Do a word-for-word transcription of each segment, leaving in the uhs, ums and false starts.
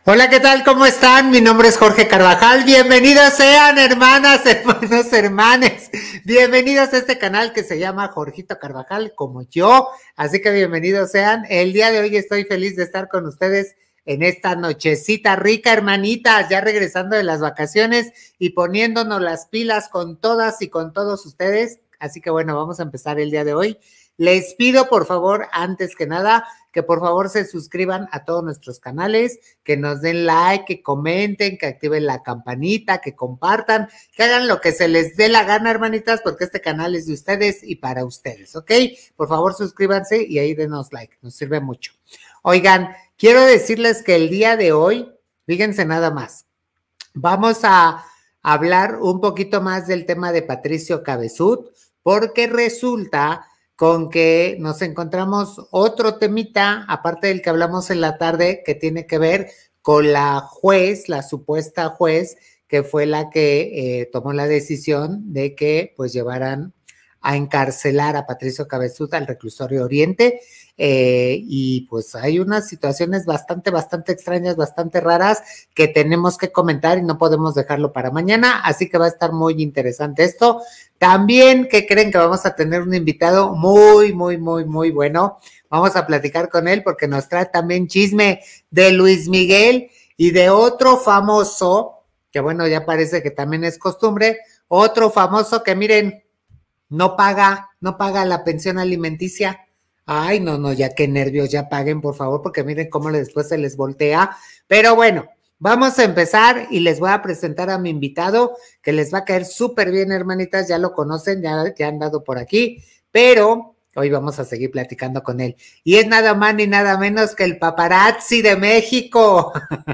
Hola, ¿qué tal? ¿Cómo están? Mi nombre es Jorge Carvajal. Bienvenidos sean, hermanas, hermanos, hermanes. Bienvenidos a este canal que se llama Jorgito Carvajal, como yo. Así que bienvenidos sean. El día de hoy estoy feliz de estar con ustedes en esta nochecita rica, hermanitas, ya regresando de las vacaciones y poniéndonos las pilas con todas y con todos ustedes. Así que bueno, vamos a empezar el día de hoy. Les pido, por favor, antes que nada, que por favor se suscriban a todos nuestros canales, que nos den like, que comenten, que activen la campanita, que compartan, que hagan lo que se les dé la gana, hermanitas, porque este canal es de ustedes y para ustedes, ¿ok? Por favor, suscríbanse y ahí denos like, nos sirve mucho. Oigan, quiero decirles que el día de hoy, fíjense nada más, vamos a hablar un poquito más del tema de Patricio Cabezud, porque resulta con que nos encontramos otro temita, aparte del que hablamos en la tarde, que tiene que ver con la juez, la supuesta juez, que fue la que eh, tomó la decisión de que pues llevaran a encarcelar a Patricio Cabezud al reclusorio Oriente, eh, y pues hay unas situaciones bastante, bastante extrañas, bastante raras que tenemos que comentar y no podemos dejarlo para mañana, así que va a estar muy interesante esto. También, ¿qué creen? Que vamos a tener un invitado muy, muy, muy, muy bueno. Vamos a platicar con él porque nos trae también chisme de Luis Miguel y de otro famoso, que bueno, ya parece que también es costumbre, otro famoso que miren, no paga, no paga la pensión alimenticia. Ay, no, no, ya qué nervios, ya paguen, por favor, porque miren cómo después se les voltea. Pero bueno, vamos a empezar y les voy a presentar a mi invitado, que les va a caer súper bien, hermanitas, ya lo conocen, ya, ya han dado por aquí, pero hoy vamos a seguir platicando con él. Y es nada más ni nada menos que el paparazzi de México,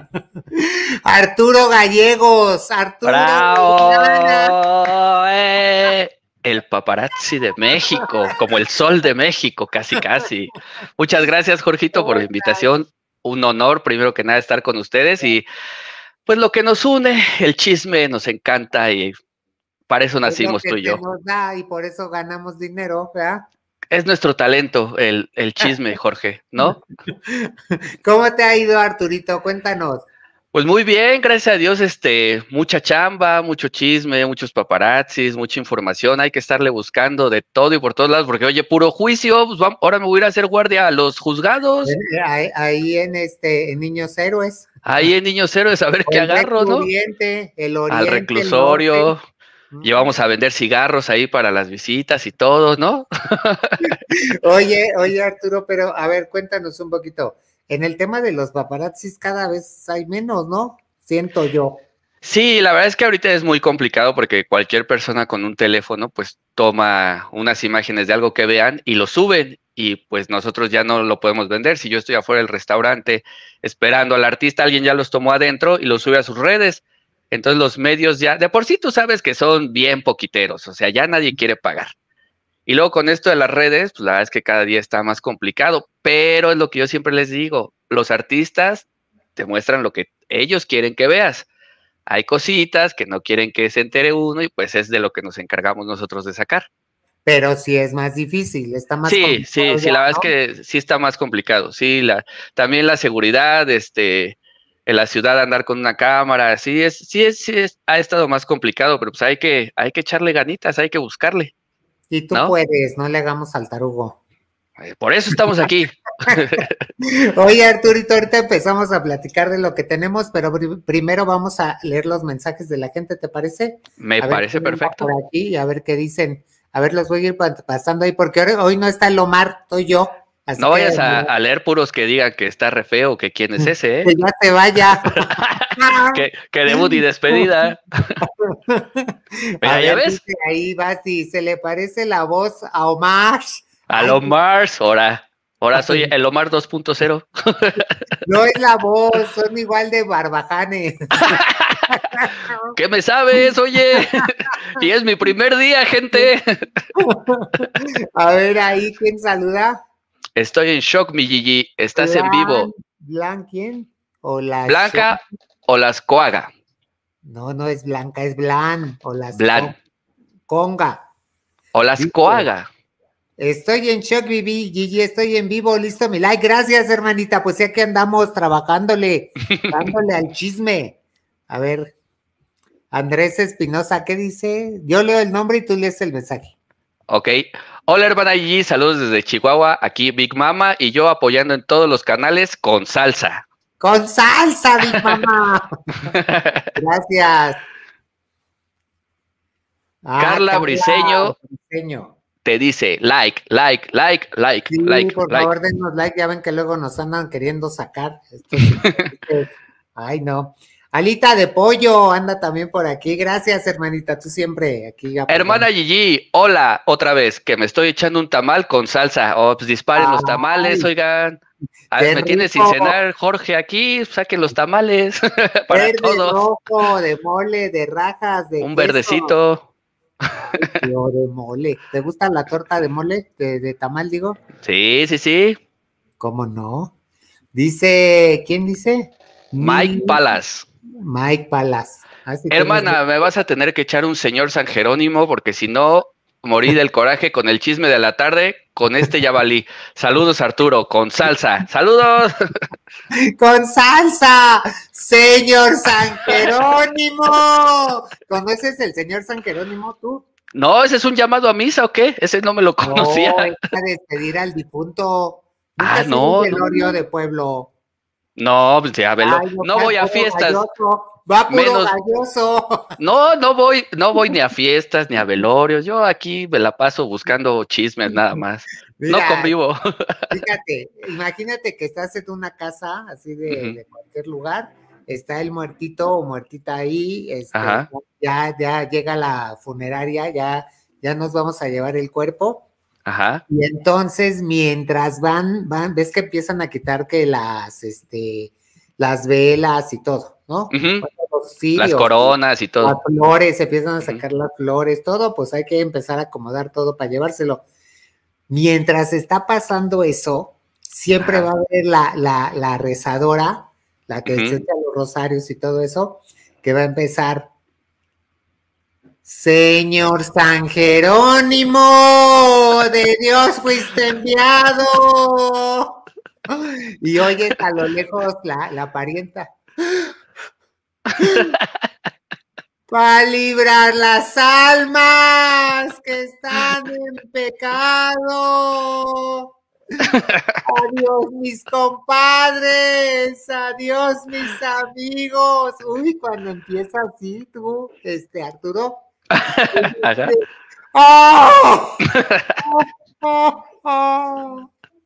Arturo Gallegos. Arturo. ¡Bravo! ¡Eh! El paparazzi de México, como el sol de México, casi, casi. Muchas gracias, Jorgito, por la invitación. Un honor, primero que nada, estar con ustedes y pues lo que nos une, el chisme, nos encanta y para eso nacimos tú y yo. Es lo que se nos da y por eso ganamos dinero, ¿verdad? Es nuestro talento, el, el chisme, Jorge, ¿no? ¿Cómo te ha ido, Arturito? Cuéntanos. Pues muy bien, gracias a Dios, este, mucha chamba, mucho chisme, muchos paparazzis, mucha información, hay que estarle buscando de todo y por todos lados, porque oye, puro juicio, pues vamos, ahora me voy a ir a hacer guardia a los juzgados. Ahí, ahí en este, en Niños Héroes. Ahí en Niños Héroes, a ver qué agarro, ¿no? Oriente, el Oriente, al reclusorio, llevamos a vender cigarros ahí para las visitas y todo, ¿no? Oye, oye, Arturo, pero a ver, cuéntanos un poquito. En el tema de los paparazzis cada vez hay menos, ¿no? Siento yo. Sí, la verdad es que ahorita es muy complicado porque cualquier persona con un teléfono pues toma unas imágenes de algo que vean y lo suben y pues nosotros ya no lo podemos vender. Si yo estoy afuera del restaurante esperando al artista, alguien ya los tomó adentro y los sube a sus redes. Entonces los medios ya, de por sí tú sabes que son bien poquiteros, o sea, ya nadie quiere pagar. Y luego con esto de las redes, pues la verdad es que cada día está más complicado, pero es lo que yo siempre les digo, los artistas te muestran lo que ellos quieren que veas. Hay cositas que no quieren que se entere uno y pues es de lo que nos encargamos nosotros de sacar. Pero sí es más difícil, está más Sí, complicado. sí, sí, ya, la verdad ¿no? es que sí está más complicado. Sí, la, también la seguridad, este, en la ciudad andar con una cámara, sí es, sí es, sí es, ha estado más complicado, pero pues hay que, hay que echarle ganitas, hay que buscarle, Y tú ¿no? puedes, no le hagamos al tarugo. Por eso estamos aquí. Oye, Arturito, ahorita empezamos a platicar de lo que tenemos, pero primero vamos a leer los mensajes de la gente, ¿te parece? Me A ver parece quién anda perfecto. por aquí y a ver qué dicen. A ver, los voy a ir pasando ahí, porque hoy, hoy no está el Omar, estoy yo. Así No que, vayas a, a leer puros que digan que está re feo, que quién es ese, ¿eh? que ya se vaya. que, que debut y despedida. Mira, A ya ver, ves. dice ahí va, si se le parece la voz a Omar. Al Ay, Omar, ahora, ahora soy el Omar dos punto cero. no es la voz, son igual de barbajanes. ¿Qué me sabes, oye? Y es mi primer día, gente. A ver, ahí, ¿quién saluda? Estoy en shock, mi Gigi. Estás Blan, en vivo. ¿Blan quién? O la ¿Blanca Shon. o las Coaga? No, no es Blanca, es Blan. O las Blan. Con... Conga. O las Dice, Coaga. Estoy en shock, Vivi, Gigi, estoy en vivo, listo mi like. Gracias, hermanita. Pues ya que andamos trabajándole, dándole al chisme. A ver, Andrés Espinosa, ¿qué dice? Yo leo el nombre y tú lees el mensaje. Ok. Hola, hermana Gigi, saludos desde Chihuahua. Aquí Big Mama y yo apoyando en todos los canales con salsa. Con salsa, Big Mama. Gracias. Ah, Carla, Carla Briseño. Briseño. Te dice like, like, like, like, sí, like. por like. favor, denos like, ya ven que luego nos andan queriendo sacar. Esto es, ay, no. Alita de pollo anda también por aquí. Gracias, hermanita, tú siempre aquí. Apoyando. Hermana Gigi, hola, otra vez, que me estoy echando un tamal con salsa. Oh, pues disparen ay, los tamales, oigan. A ver, me tiene sin cenar Jorge aquí, saquen los tamales. Para verde, todos. rojo, de mole, de rajas, de un queso. Verdecito. Tío, de mole. ¿Te gusta la torta de mole? De, de tamal, digo. Sí, sí, sí. ¿Cómo no? Dice, ¿quién dice? Mike Mi... Palas. Mike Palas. Así Hermana, que... me vas a tener que echar un señor San Jerónimo, porque si no, morí del coraje con el chisme de la tarde. Con este ya valí. Saludos, Arturo, con salsa. ¡Saludos! ¡Con salsa! ¡Señor San Jerónimo! ¿Conoces el señor San Jerónimo tú? No, ese es un llamado a misa, ¿o qué? Ese no me lo conocía. No, es para despedir al difunto. ¿Nunca ah, no. un velorio no. de pueblo? No, pues ya, velo. Ay, no, no voy a fiestas. Galloso. Va puro Menos... galloso. No, no voy, no voy ni a fiestas ni a velorios. Yo aquí me la paso buscando chismes nada más. Mira, no convivo. Fíjate, imagínate que estás en una casa así de, uh-huh. de cualquier lugar, está el muertito o muertita ahí, este, ya, ya llega la funeraria, ya, ya nos vamos a llevar el cuerpo. Ajá. Y entonces, mientras van, van, ves que empiezan a quitar que las, este, las velas y todo, ¿no? Uh-huh. Los cirios, las coronas y todo. Las flores, se empiezan a sacar uh-huh. las flores, todo, pues hay que empezar a acomodar todo para llevárselo. Mientras está pasando eso, siempre Ajá. va a haber la, la, la rezadora, la que uh-huh. se echa los rosarios y todo eso, que va a empezar. Señor San Jerónimo, de Dios fuiste enviado. Y oyes a lo lejos la, la parienta. Para librar las almas que están en pecado. Adiós mis compadres, adiós mis amigos. Uy, cuando empieza así tú, este Arturo. Ajá. ¡Oh! ¡Oh! ¡Oh!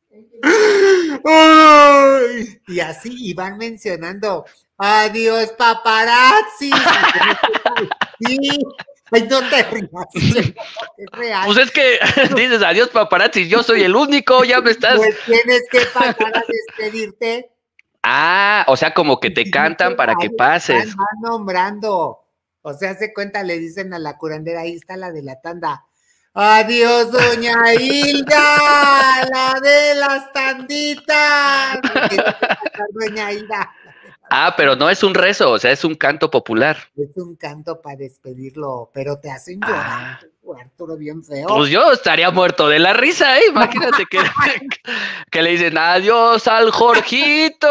¡Uy! Y así, y van mencionando, adiós paparazzi. Sí, ay, no te rías. Es real. Pues es que dices adiós paparazzi, yo soy el único, ya me estás. Pues tienes que pasar a despedirte. Ah, o sea, como que te cantan para que pases. Van nombrando. O sea, se cuenta, le dicen a la curandera, ahí está la de la tanda. Adiós, doña Hilda, la de las tanditas. Doña Hilda. Ah, pero no es un rezo, o sea, es un canto popular. Es un canto para despedirlo, pero te hacen llorar, ah. Arturo, bien feo. Pues yo estaría muerto de la risa, ¿eh? Imagínate que, que le dicen adiós al Jorgito.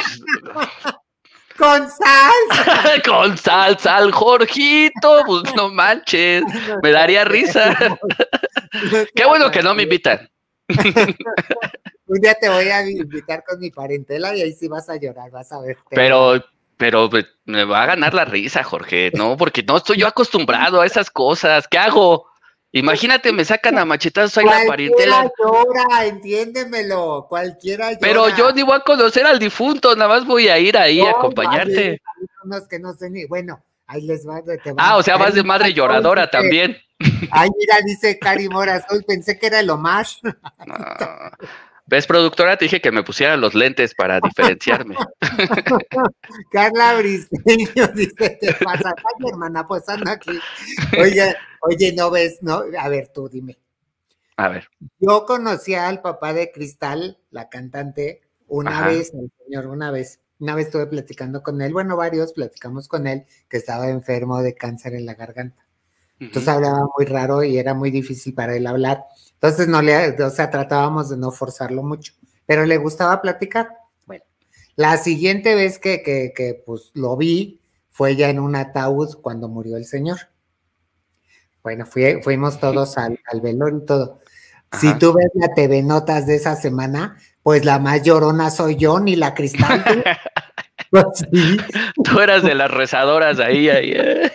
Con salsa. Con salsa al Jorgito, pues no manches, me daría risa. Qué bueno que no me invitan. Un día te voy a invitar con mi parentela y ahí sí vas a llorar, vas a ver. Pero, pero me va a ganar la risa, Jorge, ¿no? Porque no estoy yo acostumbrado a esas cosas. ¿Qué hago? Imagínate, me sacan a machetazos ahí la parentela. Cualquiera llora, entiéndemelo, cualquiera llora. Pero yo ni voy a conocer al difunto, nada más voy a ir ahí no, a acompañarte. No, es que no sé ni, bueno, ahí les va. Te van ah, o sea, vas de madre lloradora dice, también. Ay, mira, dice Cari Moras, hoy pensé que era el Omar. No. ¿Ves, productora? Te dije que me pusiera los lentes para diferenciarme. Carla Briseño dice, ¿qué pasa? Ay, hermana, pues anda aquí. Oye, oye, ¿no ves? No, a ver, tú dime. A ver. Yo conocí al papá de Cristal, la cantante, una Ajá. vez, el señor, una vez. Una vez estuve platicando con él, bueno, varios platicamos con él, que estaba enfermo de cáncer en la garganta. Entonces uh-huh. hablaba muy raro y era muy difícil para él hablar. Entonces no le, o sea, tratábamos de no forzarlo mucho, pero le gustaba platicar. Bueno, la siguiente vez que, que, que pues lo vi fue ya en un ataúd cuando murió el señor. Bueno, fui, fuimos todos al, al velorio y todo. Ajá. Si tú ves la T V Notas de esa semana, pues la más llorona soy yo, ni la Cristal. Pues sí. Tú eras de las rezadoras ahí, ahí. Eh.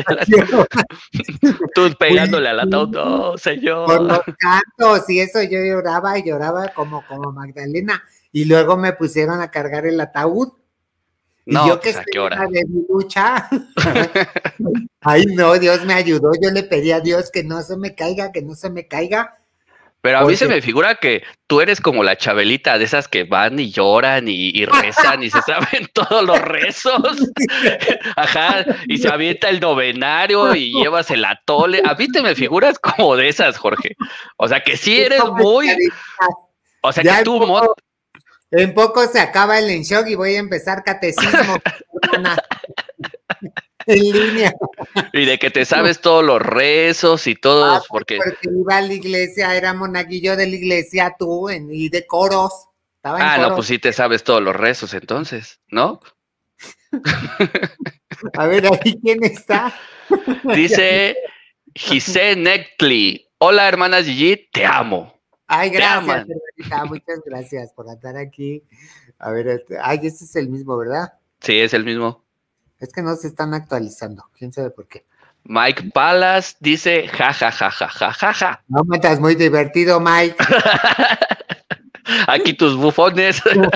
Tú pegándole al ataúd, no, señor. Por los cantos y eso yo lloraba y lloraba como, como Magdalena. Y luego me pusieron a cargar el ataúd. No, y yo pues, que ¿a qué hora? De mi lucha. Ay, no, Dios me ayudó. Yo le pedí a Dios que no se me caiga, que no se me caiga. Pero a mí se me figura que tú eres como la Chabelita de esas que van y lloran y, y rezan y se saben todos los rezos. Ajá, y se avienta el novenario y llevas el atole. A mí te me figuras como de esas, Jorge. O sea, que sí eres muy... O sea, ya que tú... En poco, en poco se acaba el en shock y voy a empezar catecismo. En línea. Y de que te sabes todos los rezos y todos, ah, porque... porque iba a la iglesia, era monaguillo de la iglesia tú, en, y de coros. Estaba en ah, coros. No, pues sí te sabes todos los rezos entonces, ¿no? A ver, ¿ahí quién está? Dice Giselle Nectli. Hola, hermana Gigi, te amo. Ay, gracias, hermanita, muchas gracias por estar aquí. A ver, ay, ese es el mismo, ¿verdad? Sí, es el mismo. Es que no se están actualizando, quién sabe por qué. Mike Palas dice ja, ja, ja, ja, ja, ja, ja. No, me estás muy divertido, Mike. Aquí tus bufones.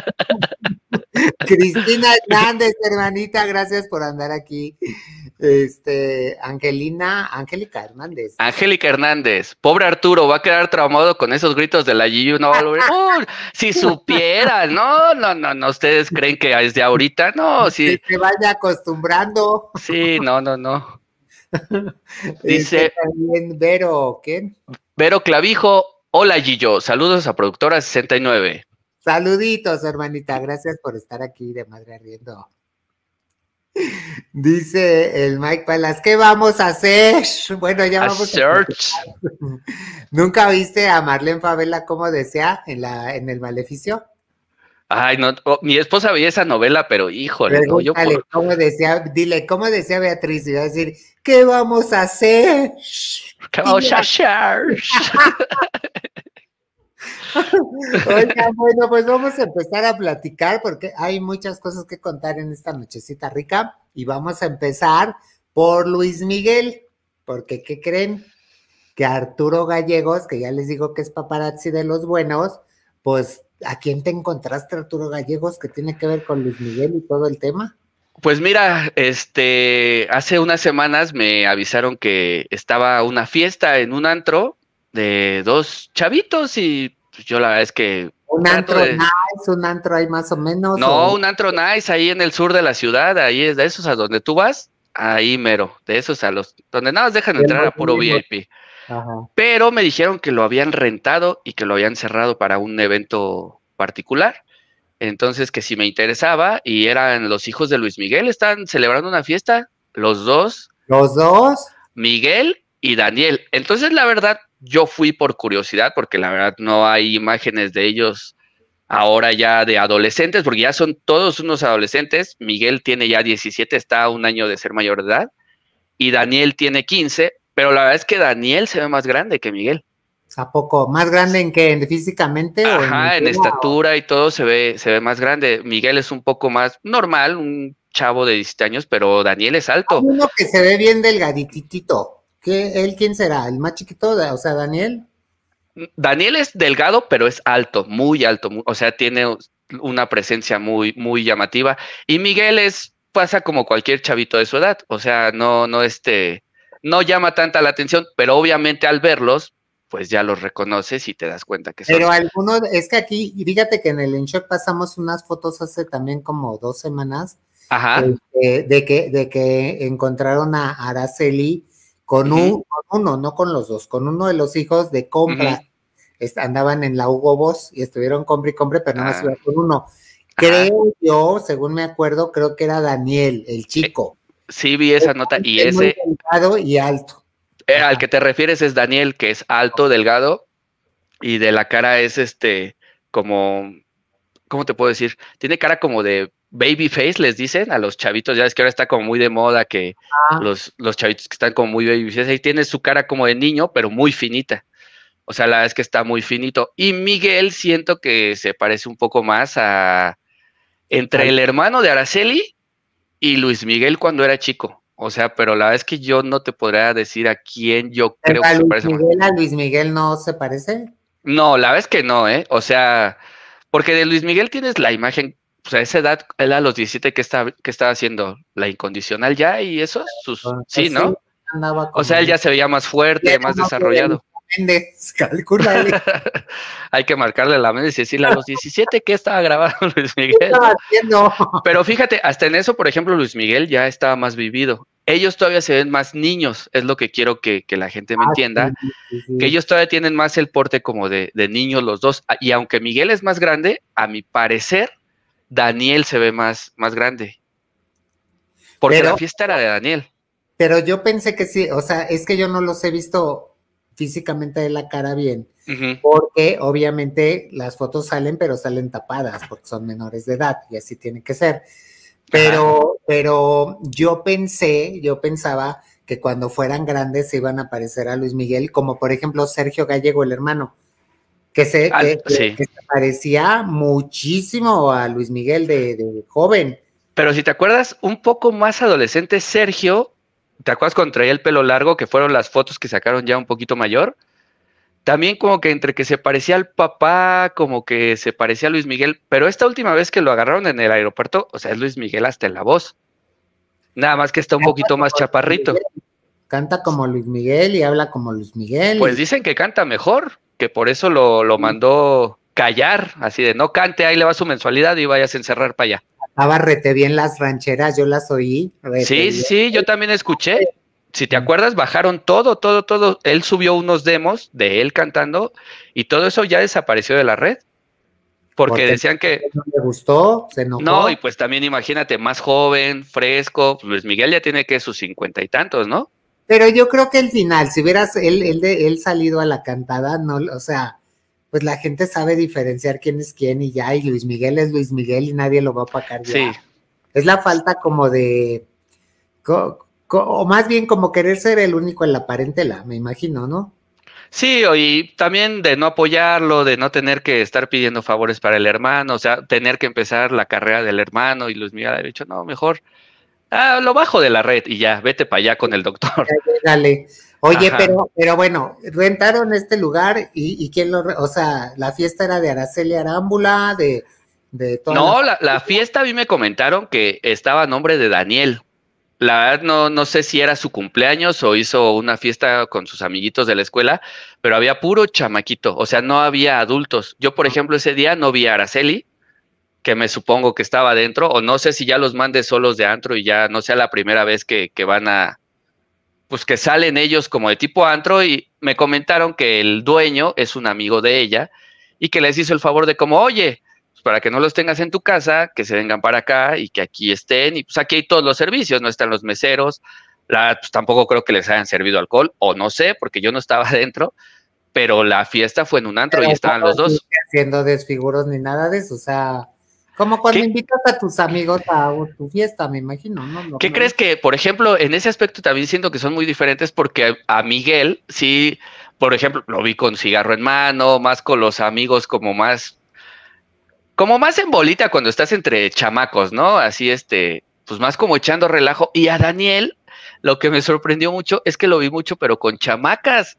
Cristina Hernández, hermanita, gracias por andar aquí. Este, Angelina, Angélica Hernández. Angélica Hernández, pobre Arturo, va a quedar traumado con esos gritos de la Gigi, no va a volver. Oh, si supieran, no, no, no, no, ustedes creen que es de ahorita, no, sí. Que se vaya acostumbrando. Sí, no, no, no. Dice. Este, también Vero, ¿qué? Vero Clavijo, hola Gillo, saludos a Productora sesenta y nueve. Saluditos, hermanita, gracias por estar aquí de madre riendo. Dice el Mike Palas, ¿qué vamos a hacer? Bueno, ya a vamos search. a ¿Nunca viste a Marlene Favela como decía en la en el Maleficio? Ay, no, oh, mi esposa veía esa novela, pero híjole, no, yo por... ¿Cómo decía? Dile, ¿cómo decía Beatriz? Y iba a decir, ¿qué vamos a hacer? ¿Qué vamos a hacer? Oiga, bueno, pues vamos a empezar a platicar porque hay muchas cosas que contar en esta nochecita rica y vamos a empezar por Luis Miguel, porque ¿qué creen? Que Arturo Gallegos, que ya les digo que es paparazzi de los buenos, pues ¿a quién te encontraste, Arturo Gallegos, que tiene que ver con Luis Miguel y todo el tema? Pues mira, este, hace unas semanas me avisaron que estaba una fiesta en un antro de dos chavitos y pues yo la verdad es que... Un antro de... nice, un antro ahí más o menos. No, o... un antro nice ahí en el sur de la ciudad, ahí es de esos a donde tú vas, ahí mero, de esos a los, donde nada más dejan entrar a puro V I P. Ajá. Pero me dijeron que lo habían rentado y que lo habían cerrado para un evento particular. Entonces que si me interesaba y eran los hijos de Luis Miguel, están celebrando una fiesta, los dos. ¿Los dos? Miguel y Daniel. Entonces la verdad yo fui por curiosidad porque la verdad no hay imágenes de ellos ahora ya de adolescentes porque ya son todos unos adolescentes. Miguel tiene ya diecisiete, está a un año de ser mayor de edad y Daniel tiene quince, pero la verdad es que Daniel se ve más grande que Miguel. ¿A poco? ¿Más grande en qué? ¿En físicamente? Ajá, o en, en estatura o... y todo se ve, se ve más grande. Miguel es un poco más normal, un chavo de diecisiete años, pero Daniel es alto. Hay uno que se ve bien delgaditito. ¿Qué, ¿Él quién será? ¿El más chiquito? O sea, Daniel. Daniel es delgado, pero es alto, muy alto. Muy, o sea, tiene una presencia muy, muy llamativa. Y Miguel es, pasa como cualquier chavito de su edad. O sea, no, no, este, no llama tanta la atención, pero obviamente al verlos, pues ya los reconoces y te das cuenta que son. Pero alguno, es que aquí, fíjate que en el En Shock pasamos unas fotos hace también como dos semanas. Ajá. Este, de, que, de que encontraron a Araceli con, uh-huh. un, con uno, no con los dos, con uno de los hijos de compra. Uh-huh. Est- andaban en la Hugo Boss y estuvieron compra y compra, pero nada más iba con uno. Creo Ajá. yo, según me acuerdo, creo que era Daniel, el chico. Eh, sí, vi esa nota y ese. Muy delgado y alto. Eh, al que te refieres es Daniel, que es alto, delgado, y de la cara es este, como, ¿cómo te puedo decir? Tiene cara como de baby face, les dicen a los chavitos, ya ves que ahora está como muy de moda que Ah, los, los chavitos que están como muy baby face, ahí tiene su cara como de niño, pero muy finita. O sea, la verdad es que está muy finito. Y Miguel siento que se parece un poco más a entre al- el hermano de Araceli y Luis Miguel cuando era chico. O sea, pero la verdad es que yo no te podría decir a quién yo pero creo a que se Luis parece más. Miguel, a Luis Miguel no se parece. No, la verdad es que no, ¿eh? O sea, porque de Luis Miguel tienes la imagen, o sea, a esa edad, él a los diecisiete, ¿qué está, qué estaba haciendo? ¿La incondicional ya y eso? Sus, sí, Pues sí, ¿no? andaba O como sea, él en ya se veía más ya fuerte, era más novio de Lucía desarrollado. Méndez, calcúlale. Hay que marcarle la mente y decirle a los diecisiete que estaba grabando Luis ¿Qué Miguel, estaba ¿no? haciendo? Pero fíjate, hasta en eso, por ejemplo, Luis Miguel ya estaba más vivido. Ellos todavía se ven más niños, es lo que quiero que, que la gente me Ah, entienda, sí, sí, que sí. ellos todavía tienen más el porte como de, de niños los dos. Ah, y aunque Miguel es más grande, a mi parecer, Daniel se ve más, más grande, porque la Pero, fiesta era de Daniel. pero yo pensé que sí, o sea, es que yo no los he visto físicamente de la cara bien, Ujú. porque obviamente las fotos salen, pero salen tapadas, porque son menores de edad, y así tiene que ser. Ajá. Pero, pero yo pensé, yo pensaba que cuando fueran grandes se iban a parecer a Luis Miguel, como por ejemplo Sergio Gallego, el hermano, que se, Al- que, que, sí. que se parecía muchísimo a Luis Miguel de, de joven. Pero si te acuerdas, un poco más adolescente, Sergio, ¿te acuerdas cuando traía el pelo largo, que fueron las fotos que sacaron ya un poquito mayor? También como que entre que se parecía al papá, como que se parecía a Luis Miguel, pero esta última vez que lo agarraron en el aeropuerto, o sea, es Luis Miguel hasta en la voz, nada más que está un Canta poquito más como Luis chaparrito. Miguel, canta como Luis Miguel y habla como Luis Miguel Pues y dicen que canta mejor, que por eso lo, lo mandó callar, así de no cante, ahí le va su mensualidad y vayas a encerrar para allá. cantaba rete bien las rancheras, yo las oí, rete Sí, sí, bien. sí, yo también escuché. Si te acuerdas, bajaron todo, todo, todo. Él subió unos demos de él cantando y todo eso ya desapareció de la red, porque Porque decían que no le gustó, se no, y enojó. pues también imagínate, más joven, fresco, pues Luis Miguel ya tiene que sus cincuenta y tantos, ¿no? Pero yo creo que el final, si hubieras él, él, de, él salido a la cantada, no, o sea, pues la gente sabe diferenciar quién es quién y ya, y Luis Miguel es Luis Miguel y nadie lo va a opacar Sí, ya. Es la falta como de, co, co, o más bien como querer ser el único en la parentela, me imagino, ¿no? sí, y también de no apoyarlo, de no tener que estar pidiendo favores para el hermano, o sea, tener que empezar la carrera del hermano y Luis Miguel ha dicho, no, mejor, ah, lo bajo de la red y ya, vete para allá con el doctor. Dale. Oye, Ajá. pero, pero bueno, rentaron este lugar y, y quién lo, re, o sea, la fiesta era de Araceli Arámbula, de, de toda la No, la, familia. la fiesta a mí me comentaron que estaba a nombre de Daniel. La verdad no, no sé si era su cumpleaños o hizo una fiesta con sus amiguitos de la escuela, pero había puro chamaquito, o sea, no había adultos. Yo, por ejemplo, ese día no vi a Araceli, que me supongo que estaba adentro, o no sé si ya los mande solos de antro y ya no sea la primera vez que, que van a, pues que salen ellos como de tipo antro y me comentaron que el dueño es un amigo de ella y que les hizo el favor de como, oye, pues para que no los tengas en tu casa, que se vengan para acá y que aquí estén y pues aquí hay todos los servicios, no están los meseros, la, pues tampoco creo que les hayan servido alcohol o no sé, porque yo no estaba adentro, pero la fiesta fue en un antro Pero y no estaban los dos. haciendo desfiguros ni nada de eso, o sea, como cuando ¿Qué, invitas a tus amigos a tu fiesta, me imagino, ¿no? ¿Qué Normal. crees que, por ejemplo, en ese aspecto también siento que son muy diferentes porque a Miguel, sí, por ejemplo, lo vi con cigarro en mano, más con los amigos como más, como más en bolita cuando estás entre chamacos, ¿no? Así, este, pues más como echando relajo. Y a Daniel, lo que me sorprendió mucho es que lo vi mucho, pero con chamacas.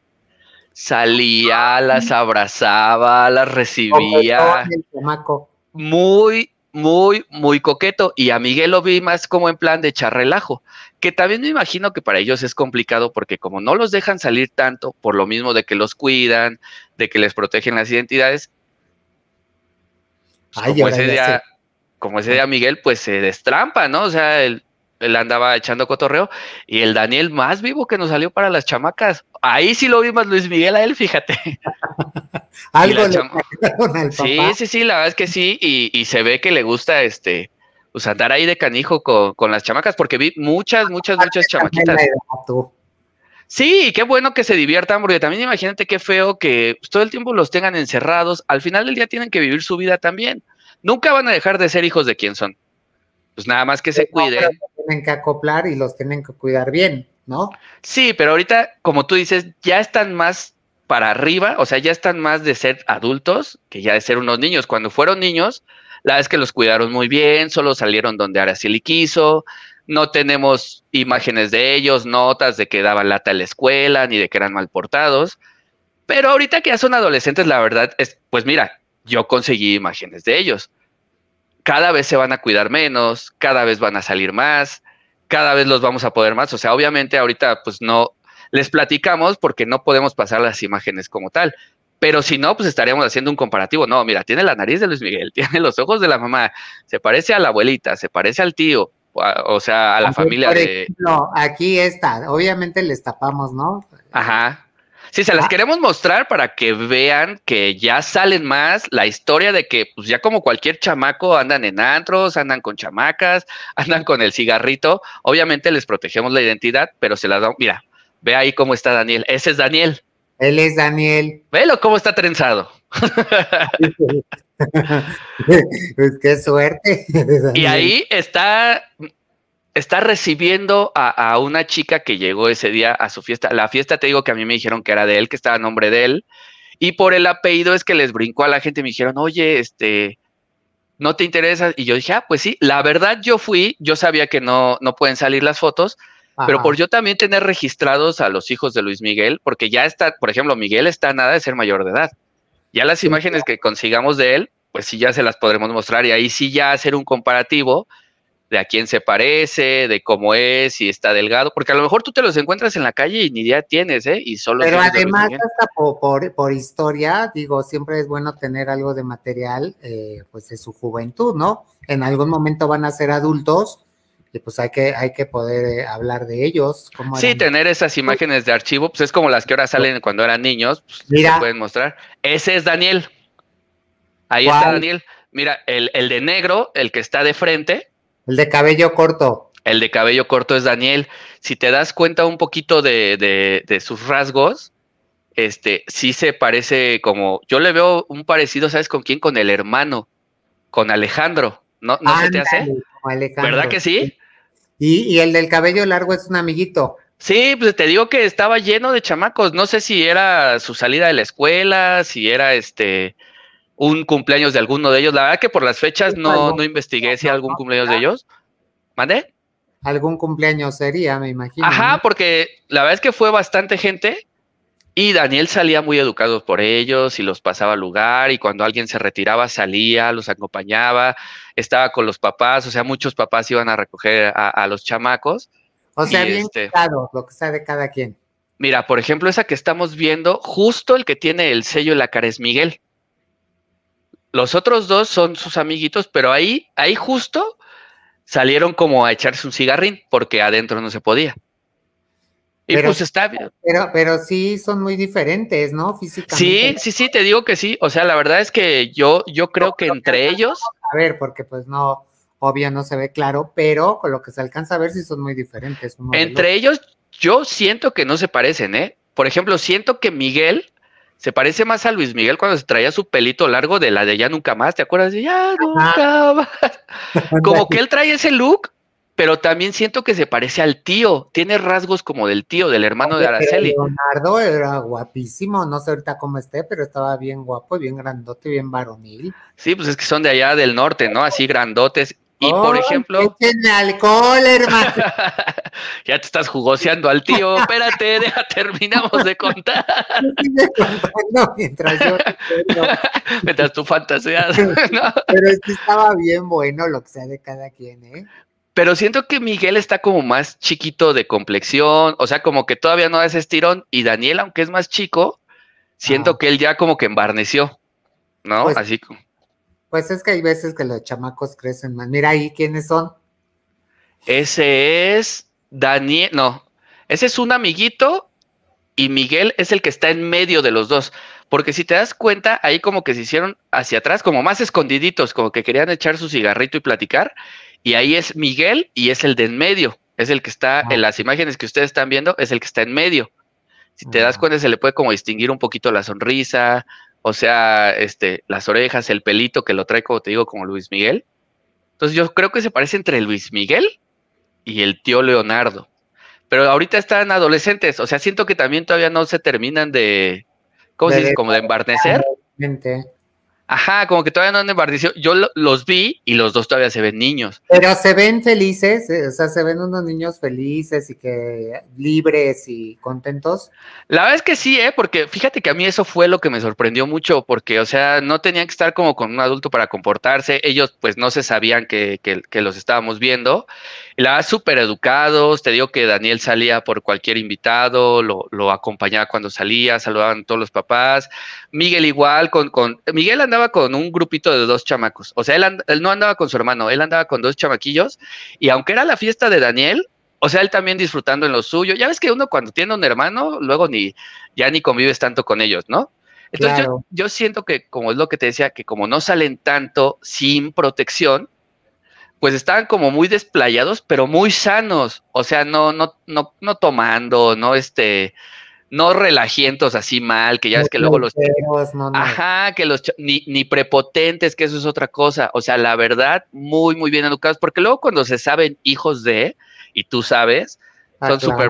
Salía, las abrazaba, las Coquetón recibía. el chamaco. Muy, muy, muy coqueto. Y a Miguel lo vi más como en plan de echar relajo, que también me imagino que para ellos es complicado porque como no los dejan salir tanto, por lo mismo de que los cuidan, de que les protegen las identidades, pues Ay, como ahora ese ya sé. día, como ese día Miguel, pues se destrampa, ¿no? O sea, él, él andaba echando cotorreo y el Daniel más vivo que nos salió para las chamacas. Ahí sí lo vi más Luis Miguel a él, fíjate. Y Algo la le chama, sacaron al sí, papá. sí, sí, la verdad es que sí, y, y se ve que le gusta este, pues andar ahí de canijo con, con las chamacas, porque vi muchas, muchas, muchas También la chamaquitas. edad, tú. Sí, qué bueno que se diviertan, porque también imagínate qué feo que pues, todo el tiempo los tengan encerrados. Al final del día tienen que vivir su vida también. Nunca van a dejar de ser hijos de quien son. Pues nada más que se No, pero cuiden. se tienen que acoplar y los tienen que cuidar bien, ¿no? Sí, pero ahorita, como tú dices, ya están más para arriba, o sea, ya están más de ser adultos que ya de ser unos niños. Cuando fueron niños, la verdad es que los cuidaron muy bien, solo salieron donde Araceli quiso, no tenemos imágenes de ellos, notas de que daban lata en la escuela, ni de que eran mal portados, pero ahorita que ya son adolescentes, la verdad es, pues mira, yo conseguí imágenes de ellos. Cada vez se van a cuidar menos, cada vez van a salir más, cada vez los vamos a poder más. O sea, obviamente ahorita pues no les platicamos porque no podemos pasar las imágenes como tal. Pero si no, pues estaríamos haciendo un comparativo. No, mira, tiene la nariz de Luis Miguel, tiene los ojos de la mamá, se parece a la abuelita, se parece al tío, o sea, a la familia de... No, aquí está, obviamente les tapamos, ¿no? Ajá. Sí, se las ah. queremos mostrar para que vean que ya salen más la historia de que pues ya como cualquier chamaco andan en antros, andan con chamacas, andan con el cigarrito. Obviamente les protegemos la identidad, pero se las damos. Mira, ve ahí cómo está Daniel. Ese es Daniel. Él es Daniel. Velo cómo está trenzado. Pues qué suerte. Y ahí está... está recibiendo a, a una chica que llegó ese día a su fiesta. La fiesta, te digo que a mí me dijeron que era de él, que estaba a nombre de él, y por el apellido es que les brincó a la gente, me dijeron, oye, este, ¿no te interesa? Y yo dije, ah, pues sí, la verdad yo fui, yo sabía que no, no pueden salir las fotos, ajá, pero por yo también tener registrados a los hijos de Luis Miguel, porque ya está, por ejemplo, Miguel está a nada de ser mayor de edad. Ya las sí, imágenes que consigamos de él, pues sí ya se las podremos mostrar, y ahí sí ya hacer un comparativo de a quién se parece, de cómo es, si está delgado, porque a lo mejor tú te los encuentras en la calle y ni idea tienes, ¿eh? Y solo pero además hasta por, por, por historia, digo, siempre es bueno tener algo de material, eh, pues de su juventud, ¿no? En algún momento van a ser adultos y pues hay que, hay que poder eh, hablar de ellos. ¿Cómo sí, tener esas imágenes de archivo, pues es como las que ahora salen cuando eran niños, pues Mira, se pueden mostrar. Ese es Daniel. Ahí ¿cuál? Está Daniel. Mira, el, el de negro, el que está de frente, el de cabello corto. El de cabello corto es Daniel. Si te das cuenta un poquito de, de, de sus rasgos, este, sí se parece como, yo le veo un parecido, ¿sabes con quién? Con el hermano, con Alejandro. ¿No, no se te hace? ¿Verdad que sí? Y, y el del cabello largo es un amiguito. Sí, pues te digo que estaba lleno de chamacos. No sé si era su salida de la escuela, si era este... un cumpleaños de alguno de ellos. La verdad que por las fechas no, no investigué si algún cumpleaños de ellos. ¿Mande? Algún cumpleaños sería, me imagino. Ajá, ¿no? Porque la verdad es que fue bastante gente y Daniel salía muy educado por ellos y los pasaba al lugar, y cuando alguien se retiraba salía, los acompañaba, estaba con los papás, o sea, muchos papás iban a recoger a, a los chamacos. O sea, bien este, claro, lo que sea de cada quien. Mira, por ejemplo, esa que estamos viendo, justo el que tiene el sello en la cara es Miguel. Los otros dos son sus amiguitos, pero ahí, ahí justo salieron como a echarse un cigarrín, porque adentro no se podía. Y pero, pues está bien. Pero, pero sí son muy diferentes, ¿no? Físicamente. Sí, sí, sí, te digo que sí. O sea, la verdad es que yo, yo creo que entre ellos. A ver, porque pues no, obvio no se ve claro, pero con lo que se alcanza a ver sí son muy diferentes. Uno entre ellos, yo siento que no se parecen, ¿eh? Por ejemplo, siento que Miguel se parece más a Luis Miguel cuando se traía su pelito largo de la de Ya Nunca Más, ¿te acuerdas de Ya Nunca Más? Como que él trae ese look, pero también siento que se parece al tío, tiene rasgos como del tío, del hermano Oye, de Araceli. Leonardo era guapísimo, no sé ahorita cómo esté, pero estaba bien guapo, bien grandote, bien varonil. Sí, pues es que son de allá del norte, ¿no? Así grandotes. Y oh, por ejemplo... ¡Échenle alcohol, hermano! Ya te estás jugoseando al tío, espérate, deja, terminamos de contar. contando mientras yo... mientras tú fantaseas. ¿no? Pero es que estaba bien bueno lo que sea de cada quien, ¿eh? Pero siento que Miguel está como más chiquito de complexión, o sea, como que todavía no da ese estirón, y Daniel, aunque es más chico, siento ah. que él ya como que embarneció, ¿no? Pues, Así como... Pues es que hay veces que los chamacos crecen más. Mira ahí, ¿quiénes son? Ese es Daniel, no, ese es un amiguito y Miguel es el que está en medio de los dos. Porque si te das cuenta, ahí como que se hicieron hacia atrás, como más escondiditos, como que querían echar su cigarrito y platicar. Y ahí es Miguel y es el de en medio, es el que está ah. en las imágenes que ustedes están viendo, es el que está en medio. Si te das Ah, cuenta, se le puede como distinguir un poquito la sonrisa, o sea, este, las orejas, el pelito que lo trae, como te digo, como Luis Miguel. Entonces yo creo que se parece entre Luis Miguel y el tío Leonardo. Pero ahorita están adolescentes, o sea, siento que también todavía no se terminan de, ¿cómo se de dice? Como de embarnecer. desarrollo. Ajá, como que todavía no han embarnecido. Yo lo, los vi y los dos todavía se ven niños. Pero se ven felices, eh, o sea, se ven unos niños felices y que libres y contentos. La verdad es que sí, ¿eh? Porque fíjate que a mí eso fue lo que me sorprendió mucho, porque, o sea, no tenían que estar como con un adulto para comportarse, ellos pues no se sabían que, que, que los estábamos viendo, y la verdad, súper educados, te digo que Daniel salía por cualquier invitado, lo, lo acompañaba cuando salía, saludaban a todos los papás, Miguel igual, con, con, Miguel andaba con un grupito de dos chamacos, o sea, él, and, él no andaba con su hermano, él andaba con dos chamaquillos, y aunque era la fiesta de Daniel, o sea, él también disfrutando en lo suyo. Ya ves que uno cuando tiene un hermano, luego ni, ya ni convives tanto con ellos, ¿no? Entonces Claro. yo, yo siento que, como es lo que te decía, que como no salen tanto sin protección, pues estaban como muy desplayados, pero muy sanos. O sea, no, no, no, no tomando, no este, no relajientos así mal, que ya ves No que luego los, solteros, no nada. ajá, que los, ni, ni prepotentes, que eso es otra cosa. O sea, la verdad, muy, muy bien educados, porque luego cuando se saben hijos de, y tú sabes, Ah, son claro. súper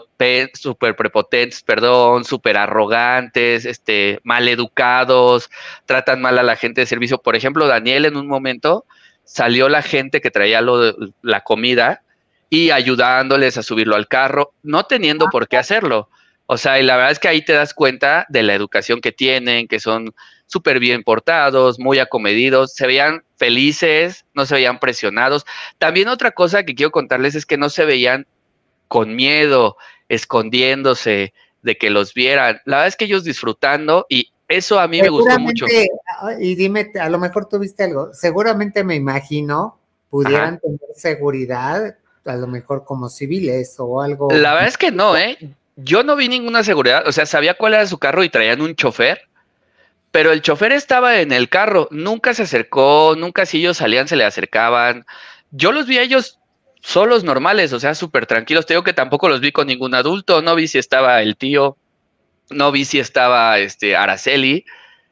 super prepotentes, perdón, súper arrogantes, este, mal educados, tratan mal a la gente de servicio. Por ejemplo, Daniel en un momento salió la gente que traía lo de, la comida y ayudándoles a subirlo al carro, no teniendo por qué hacerlo. O sea, y la verdad es que ahí te das cuenta de la educación que tienen, que son súper bien portados, muy acomedidos, se veían felices, no se veían presionados. También otra cosa que quiero contarles es que no se veían con miedo, escondiéndose de que los vieran. La verdad es que ellos disfrutando y eso a mí me gustó mucho. Seguramente, y dime, a lo mejor tuviste algo, seguramente me imagino pudieran Ajá. tener seguridad, a lo mejor como civiles o algo. La verdad es que no, ¿eh? Yo no vi ninguna seguridad, o sea, sabía cuál era su carro y traían un chofer, pero el chofer estaba en el carro, nunca se acercó, nunca si ellos salían se le acercaban. Yo los vi a ellos solos normales, o sea, súper tranquilos. Te digo que tampoco los vi con ningún adulto, no vi si estaba el tío, no vi si estaba este Araceli,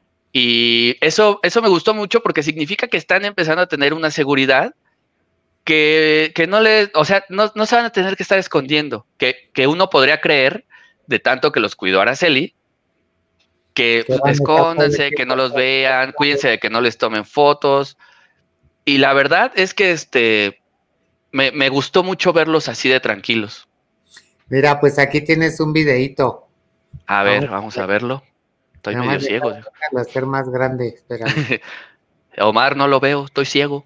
y eso, eso me gustó mucho porque significa que están empezando a tener una seguridad que, que no le, o sea, no, no se van a tener que estar escondiendo, que, que uno podría creer, de tanto que los cuidó Araceli, que Que van a estar escóndanse, que no los vean, cuídense de que no les tomen fotos. Y la verdad es que este me, me gustó mucho verlos así de tranquilos. Mira, pues aquí tienes un videíto. A ver, Vamos, vamos a verlo. Estoy nada medio más ciego. déjalo hacer más grande, espérame. Omar, no lo veo, estoy ciego.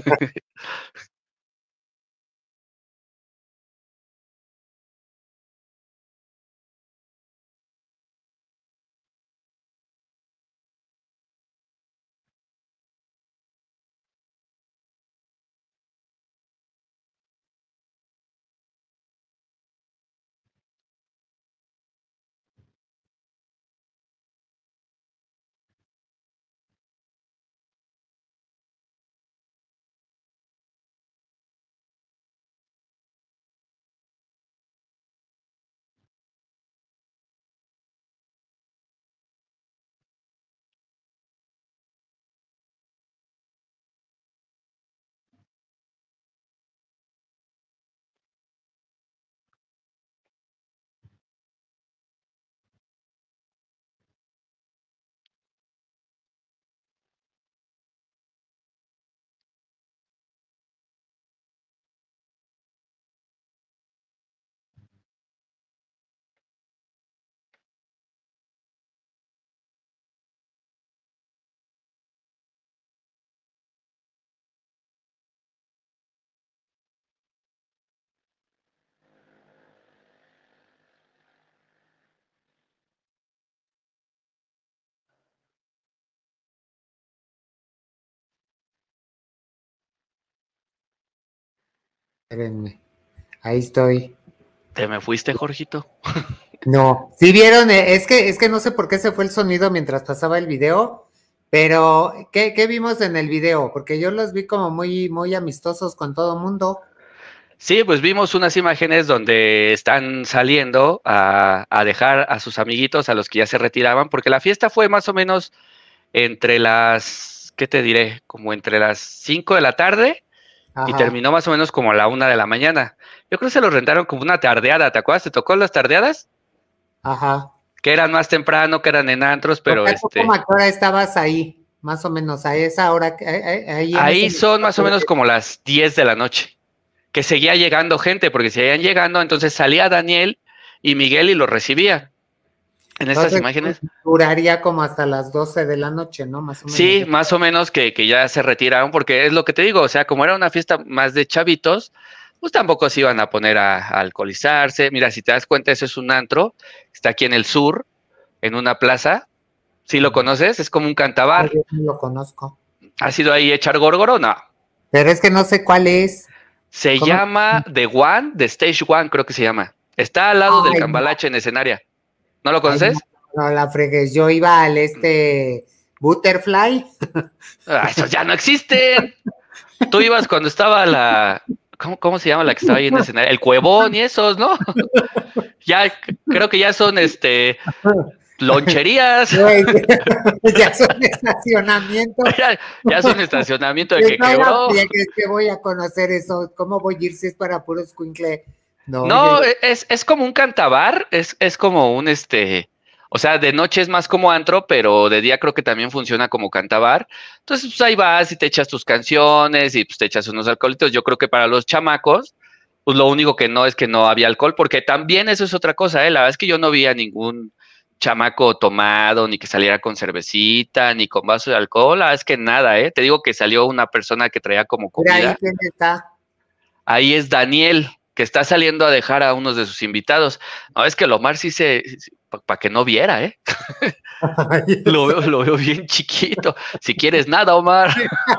Espérenme, ahí estoy. ¿Te me fuiste, Jorgito? No, sí vieron, eh, es que, es que no sé por qué se fue el sonido mientras pasaba el video, pero ¿qué, qué vimos en el video? Porque yo los vi como muy, muy amistosos con todo mundo. Sí, pues vimos unas imágenes donde están saliendo a, a dejar a sus amiguitos, a los que ya se retiraban, porque la fiesta fue más o menos entre las, ¿qué te diré? Como entre las cinco de la tarde y Ajá, terminó más o menos como a la una de la mañana. Yo creo que se los rentaron como una tardeada, ¿te acuerdas? ¿Te tocó las tardeadas? ajá. Que eran más temprano, que eran en antros, O pero sea, ¿tú como este, a qué hora estabas ahí? Más o menos a esa hora, que- ahí ahí- ahí en ese ahí son momento. más o menos como las diez de la noche, que seguía llegando gente, porque seguían llegando, entonces salía Daniel y Miguel y los recibía. En estas Entonces imágenes, duraría como hasta las doce de la noche, ¿no? Más o menos. sí, más o menos que, que ya se retiraron, porque es lo que te digo, o sea, como era una fiesta más de chavitos, pues tampoco se iban a poner a, a alcoholizarse. Mira, si te das cuenta, eso es un antro, está aquí en el sur, en una plaza. ¿Sí lo conoces? Es como un Ah, cantabar. yo no lo conozco. ¿Has ido ahí a echar górgoro? No. Pero es que no sé cuál es. Se ¿Cómo? llama The One, The Stage One, creo que se llama. Está al lado del Ay, no, cambalache en escenaria. ¿No lo ay, no, conoces? no la fregues. Yo iba al este Butterfly. Ah, esos ya no existen. Tú ibas cuando estaba la... ¿Cómo, cómo se llama la que estaba ahí en escenario? El Cuevón y esos, ¿no? Ya, creo que ya son, este, loncherías. Güey, ya son estacionamientos. ya, ya son estacionamiento de Yo que no la quebró. friegues que voy a conocer eso. ¿Cómo voy a ir si es para puro escuincle? No, yo No, es, es como un cantabar, es, es como un, este, o sea, de noche es más como antro, pero de día creo que también funciona como cantabar. Entonces, pues ahí vas y te echas tus canciones y pues te echas unos alcoholitos. Yo creo que para los chamacos, pues lo único que no es que no había alcohol, porque también eso es otra cosa, ¿eh? La verdad es que yo no vi a ningún chamaco tomado, ni que saliera con cervecita, ni con vaso de alcohol, la verdad es que nada, ¿eh? Te digo que salió una persona que traía como mira ahí comida. quién está. Ahí es Daniel, que está saliendo a dejar a unos de sus invitados. No, es que el Omar sí se, para pa que no viera, ¿eh? Ay, Lo eso. veo, lo veo bien chiquito. Si quieres nada, Omar.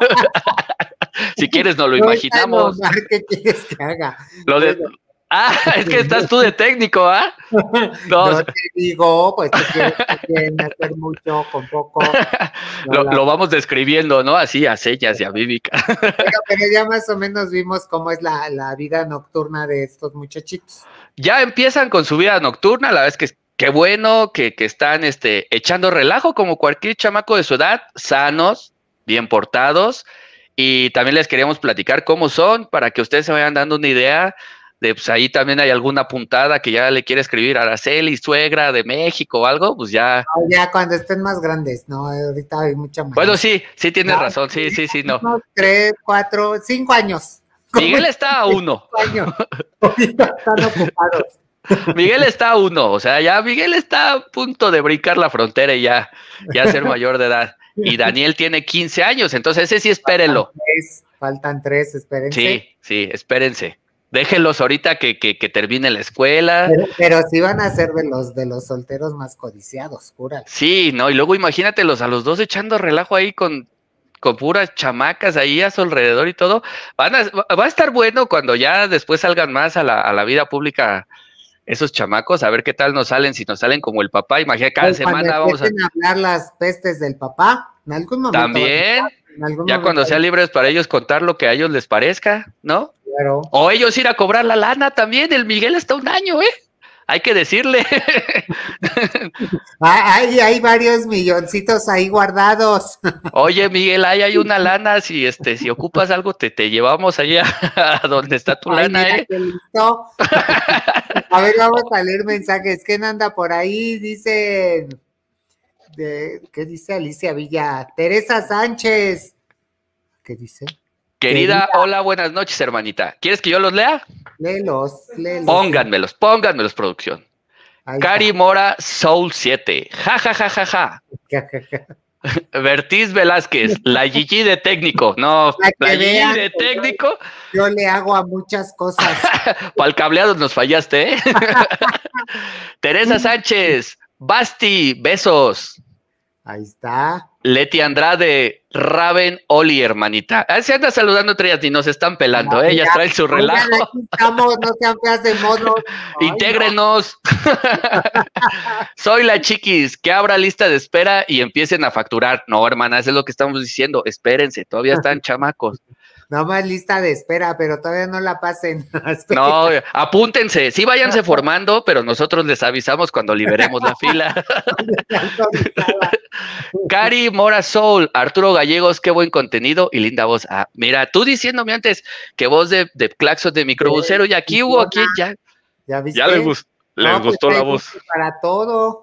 Si quieres, nos lo No está el imaginamos. Omar, ¿qué quieres que haga? Lo de... Bueno, Ah, es que estás tú de técnico, ¿ah? No, yo te digo, pues tú quieres también hacer mucho con poco. No lo, la- lo vamos describiendo, ¿no? Así a señas y a mímica. Pero, pero ya más o menos vimos cómo es la, la vida nocturna de estos muchachitos. Ya empiezan con su vida nocturna, la verdad es que qué bueno que, que están este, echando relajo como cualquier chamaco de su edad, sanos, bien portados, y también les queríamos platicar cómo son para que ustedes se vayan dando una idea de, pues ahí también hay alguna puntada que ya le quiere escribir a Araceli, suegra de México o algo, pues ya. No, ya cuando estén más grandes, ¿no? Ahorita hay mucha Bueno, malicia. sí, sí tienes Ya, razón, sí, sí, sí, no. unos tres, cuatro, cinco años. Miguel está a uno. Cinco años. Ahorita están ocupados. Miguel está a uno, o sea, ya Miguel está a punto de brincar la frontera y ya, ya ser mayor de edad. Y Daniel tiene quince años, entonces ese sí espérenlo. Faltan tres, faltan tres, espérense. Sí, sí, espérense. Déjenlos ahorita que, que, que termine la escuela. Pero, pero sí van a ser de los de los solteros más codiciados, júralo. Sí, ¿no? Y luego imagínatelos a los dos echando relajo ahí con, con puras chamacas ahí a su alrededor y todo. Van a, va a estar bueno cuando ya después salgan más a la, a la vida pública esos chamacos, a ver qué tal nos salen, si nos salen como el papá. Imagínate, cada Pues cuando semana vamos a... empiecen a hablar las pestes del papá, en algún momento. También, va a- en algún ya momento cuando va a- sean libres para ellos contar lo que a ellos les parezca, ¿no? Claro. O ellos ir a cobrar la lana también. El Miguel está un año, ¿eh? Hay que decirle. Ah, Hay, hay varios milloncitos ahí guardados. Oye, Miguel, ahí hay una lana. Si este, si ocupas algo, te, te llevamos allá a donde está tu Ay, lana, mira ¿eh? qué listo. A ver, vamos a leer mensajes. ¿Quién anda por ahí? Dice, de, ¿qué dice Alicia Villa? Teresa Sánchez. ¿Qué dice? Querida, Querida. hola, buenas noches, hermanita. ¿Quieres que yo los lea? Léelos, léelos. Pónganmelos, pónganmelos, producción. Ahí Cari Mora Soul siete. Ja, ja, ja, ja, ja. está. Bertiz Velázquez, la Gigi de técnico. No, Para que la Gigi vean de que técnico. Yo le hago a muchas cosas. Para el cableado nos fallaste, ¿eh? Teresa Sánchez, Basti, besos. Ahí está. Leti Andrade, Raven Oli, hermanita. Ah, se anda saludando entre ellas y nos están pelando, Ah, ¿eh? Ellas ya. traen su Oigan, relajo. aquí estamos, no sean feas de modo. Ay, Intégrenos. Soy la chiquis, que abra lista de espera y empiecen a facturar. No, hermanas, es lo que estamos diciendo. Espérense, todavía están chamacos. Nada más lista de espera, pero todavía no la pasen. No, apúntense, sí váyanse formando, pero nosotros les avisamos cuando liberemos la fila. Cari Mora Soul, Arturo Gallegos, qué buen contenido y linda voz. Ah, mira, tú diciéndome antes que voz de, de claxon de microbusero, y aquí hubo, aquí ya, ya, ¿viste? ya les, gust, les no, gustó pues, la voz. Para todo.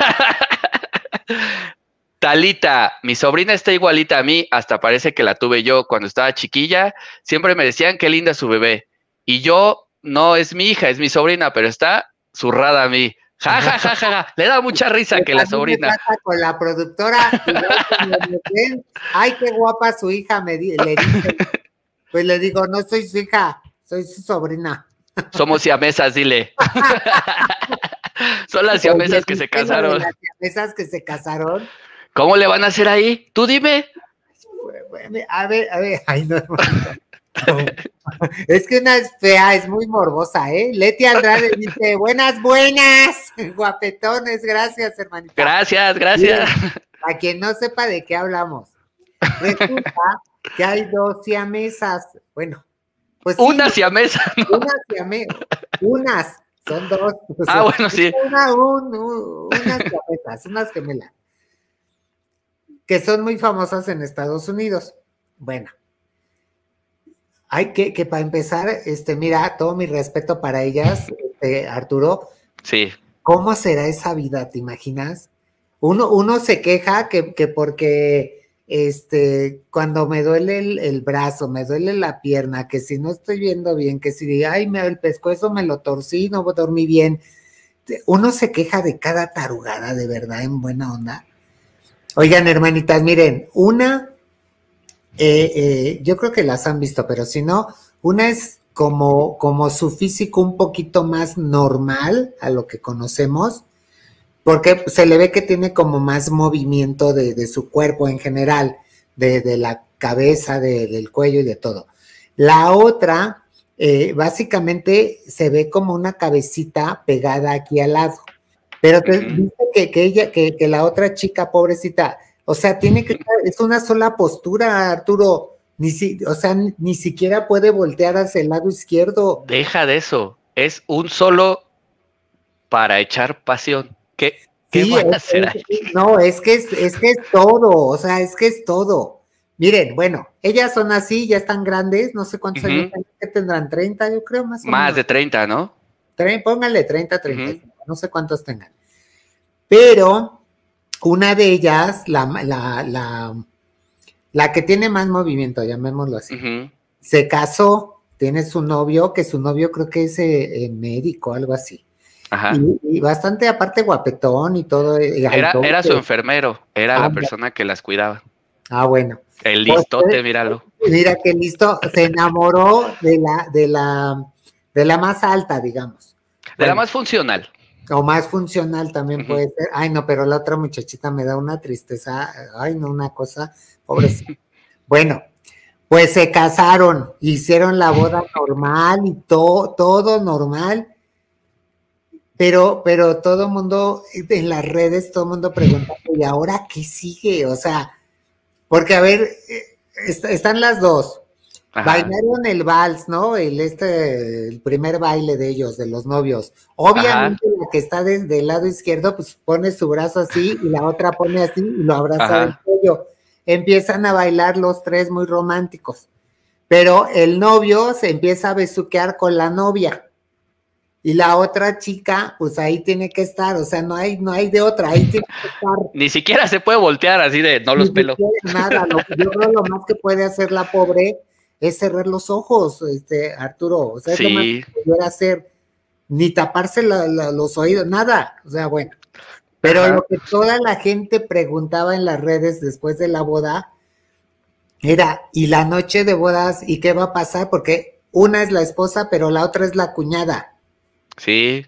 Talita, mi sobrina está igualita a mí, hasta parece que la tuve yo cuando estaba chiquilla. Siempre me decían qué linda su bebé. Y yo, no es mi hija, es mi sobrina, pero está zurrada a mí. Ja, ja, ja, ja, ja. Le da mucha risa que la sobrina. Con la productora. Ay, qué guapa su hija, me di, le dije. Pues le digo, no soy su hija, soy su sobrina. Somos siamesas, dile. Son las siamesas que se casaron. Las siamesas que se casaron. ¿Cómo le van a hacer ahí? Tú dime. A ver, a ver, ay, no, no. Es que una es fea, es muy morbosa, ¿eh? Leti Andrade dice, buenas, buenas, guapetones, gracias, hermanita. Gracias, gracias. Miren, a quien no sepa de qué hablamos, resulta que hay dos siamesas, bueno, pues sí, una siamesa, ¿no? Una siamesa, unas, son dos. Ah, bueno, sí. Una, un, un, unas siamesas, unas gemelas, que son muy famosas en Estados Unidos. Bueno, hay que, que para empezar, este, mira, todo mi respeto para ellas, este, Arturo. Sí. ¿Cómo será esa vida? ¿Te imaginas? Uno, uno se queja que, que porque este, cuando me duele el, el brazo, me duele la pierna, que si no estoy viendo bien, que si, ay, me, el pescuezo me lo torcí, no dormí bien. Uno se queja de cada tarugada, de verdad, en buena onda. Oigan, hermanitas, miren, una, eh, eh, yo creo que las han visto, pero si no, una es como, como su físico un poquito más normal a lo que conocemos, porque se le ve que tiene como más movimiento de, de su cuerpo en general, de, de la cabeza, de, del cuello y de todo. La otra, eh, básicamente se ve como una cabecita pegada aquí al lado. Pero te dice que, que ella, que, que la otra chica, pobrecita, o sea, tiene que estar, es una sola postura, Arturo, ni si, o sea, ni, ni siquiera puede voltear hacia el lado izquierdo. Deja de eso, es un solo para echar pasión. ¿Qué, qué sí, van a es, hacer es, ahí? No, es que es, es que es todo, o sea, es que es todo. Miren, bueno, ellas son así, ya están grandes, no sé cuántos uh-huh. años que tendrán, treinta, yo creo, más o más menos. de treinta, ¿no? Pónganle treinta, treinta, uh-huh. no sé cuántos tengan. Pero una de ellas, la, la, la, la que tiene más movimiento, llamémoslo así, uh-huh. se casó, tiene su novio, que su novio creo que es eh, médico, algo así. Ajá. Y, y bastante aparte guapetón y todo. Y era, todo era que... su enfermero, era ah, la persona que las cuidaba. Ah, bueno. El listote, pues, míralo. Mira qué listo, se enamoró de la, de la, de la más alta, digamos. De bueno, la más funcional. O más funcional también uh-huh. puede ser. Ay, no, pero la otra muchachita me da una tristeza. Ay, no, una cosa, pobrecita. Bueno, pues se casaron, hicieron la boda normal y todo, todo normal. Pero, pero todo mundo, en las redes, todo el mundo pregunta, ¿y ahora qué sigue? O sea, porque a ver, est- están las dos. Ajá. Bailaron el vals, ¿no? El este, el primer baile de ellos, de los novios. Obviamente Ajá. la que está desde el lado izquierdo, pues pone su brazo así y la otra pone así y lo abraza del cuello. Empiezan a bailar los tres muy románticos. Pero el novio se empieza a besuquear con la novia. Y la otra chica, pues ahí tiene que estar, o sea, no hay, no hay de otra, ahí tiene que estar. Ni siquiera se puede voltear así de, no los pelo. Nada, lo, yo creo lo más que puede hacer la pobre es cerrar los ojos, este, Arturo, o sea, es sí. lo más que pudiera hacer, ni taparse la, la, los oídos, nada, o sea, bueno. Pero Ajá. lo que toda la gente preguntaba en las redes después de la boda era, ¿y la noche de bodas? ¿Y qué va a pasar? Porque una es la esposa, pero la otra es la cuñada. Sí.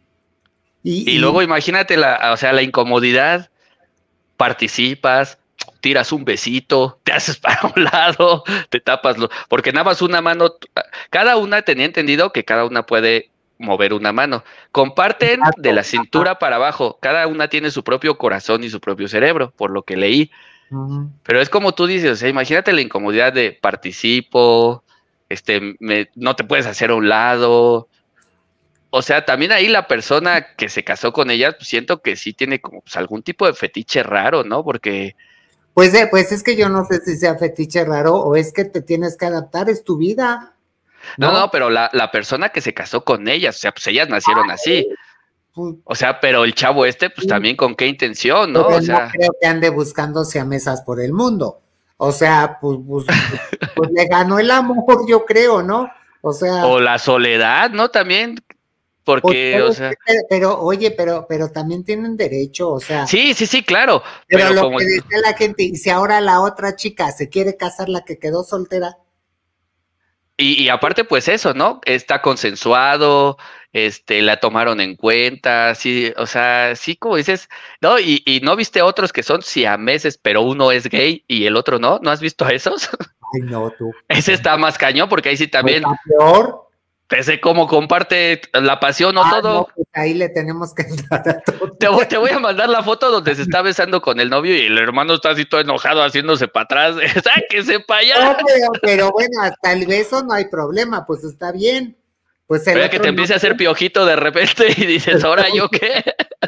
Y, y, y luego imagínate la, o sea, la incomodidad, participas, tiras un besito, te haces para un lado, te tapas, lo, porque nada más una mano, cada una tenía entendido que cada una puede mover una mano. Comparten de la cintura para abajo, cada una tiene su propio corazón y su propio cerebro, por lo que leí. Uh-huh. Pero es como tú dices, o sea, imagínate la incomodidad de participo, este, me, no te puedes hacer a un lado. O sea, también ahí la persona que se casó con ella, pues siento que sí tiene como pues, algún tipo de fetiche raro, ¿no? Porque... Pues, eh, pues es que yo no sé si sea fetiche raro o es que te tienes que adaptar, es tu vida. No, no, no pero la, la persona que se casó con ellas, o sea, pues ellas nacieron ah, así. Pues, o sea, pero el chavo este, pues sí, también con qué intención, ¿no? pero O no sea... creo que ande buscando siamesas por el mundo. O sea, pues, pues, pues le ganó el amor, yo creo, ¿no? O sea... O la soledad, ¿no? También, Pues, porque, o sea... pero, pero, oye, pero, pero también tienen derecho, o sea... Sí, sí, sí, claro. Pero, Pero lo como... que decía la gente, y si ahora la otra chica se quiere casar, la que quedó soltera... Y, y aparte, pues eso, ¿no? Está consensuado, este, la tomaron en cuenta, sí, o sea, sí, como dices, ¿no? Y, y no viste otros que son siameses, pero uno es gay y el otro no, ¿no has visto a esos? Ay, no, tú. Ese está más cañón, porque ahí sí Pues también, está peor. ese cómo comparte la pasión o Ah, todo. no, pues ahí le tenemos que entrar a todo. Te voy, te voy a mandar la foto donde se está besando con el novio y el hermano está así todo enojado haciéndose para atrás. ¡Sáquese para allá! No, pero, pero bueno, hasta el beso no hay problema, pues está bien. Pues el Oye, otro que te empiece no, a hacer piojito de repente y dices, ¿ahora yo qué?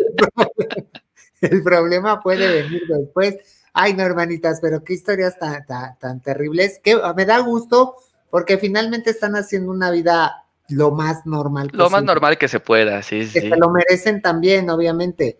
el problema puede venir después. Ay, no, hermanitas, pero qué historias tan, tan, tan terribles. Que me da gusto porque finalmente están haciendo una vida lo más normal Lo más posible. normal que se pueda, sí, Que sí. se lo merecen también, obviamente.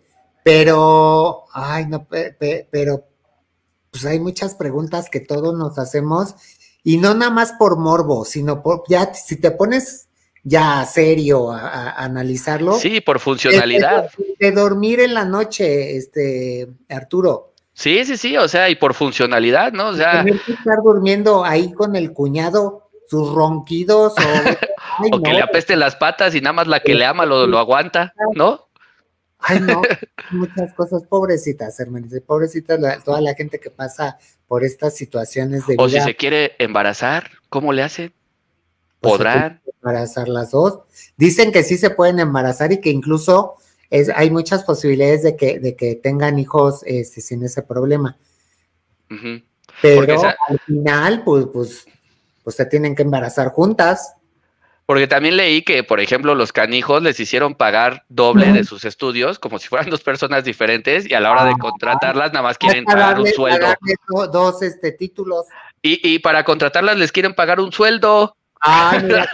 Pero, ay, no, pe, pe, pero pues hay muchas preguntas que todos nos hacemos y no nada más por morbo, sino por, ya, si te pones ya serio a, a, a analizarlo. Sí, por funcionalidad. De, de, dormir en la noche, este, Arturo. Sí, sí, sí, o sea, y por funcionalidad, ¿no? O sea... Tener que estar durmiendo ahí con el cuñado, sus ronquidos, o, ay, o no, que le apeste las patas y nada más la que le ama lo, lo aguanta, ¿no? Ay, no, muchas cosas, pobrecitas, hermanitas, pobrecitas la, toda la gente que pasa por estas situaciones de vida. O si se quiere embarazar, ¿cómo le hacen? ¿Podrán? Pues embarazar las dos. Dicen que sí se pueden embarazar y que incluso es, hay muchas posibilidades de que, de que tengan hijos este, sin ese problema. Uh-huh. Pero esa... al final, pues, pues, pues se tienen que embarazar juntas. Porque también leí que, por ejemplo, los canijos les hicieron pagar doble de sus estudios, como si fueran dos personas diferentes, y a la hora de contratarlas nada más quieren pagar un sueldo. Do, dos este, títulos. Y, y para contratarlas les quieren pagar un sueldo. Ay, mira,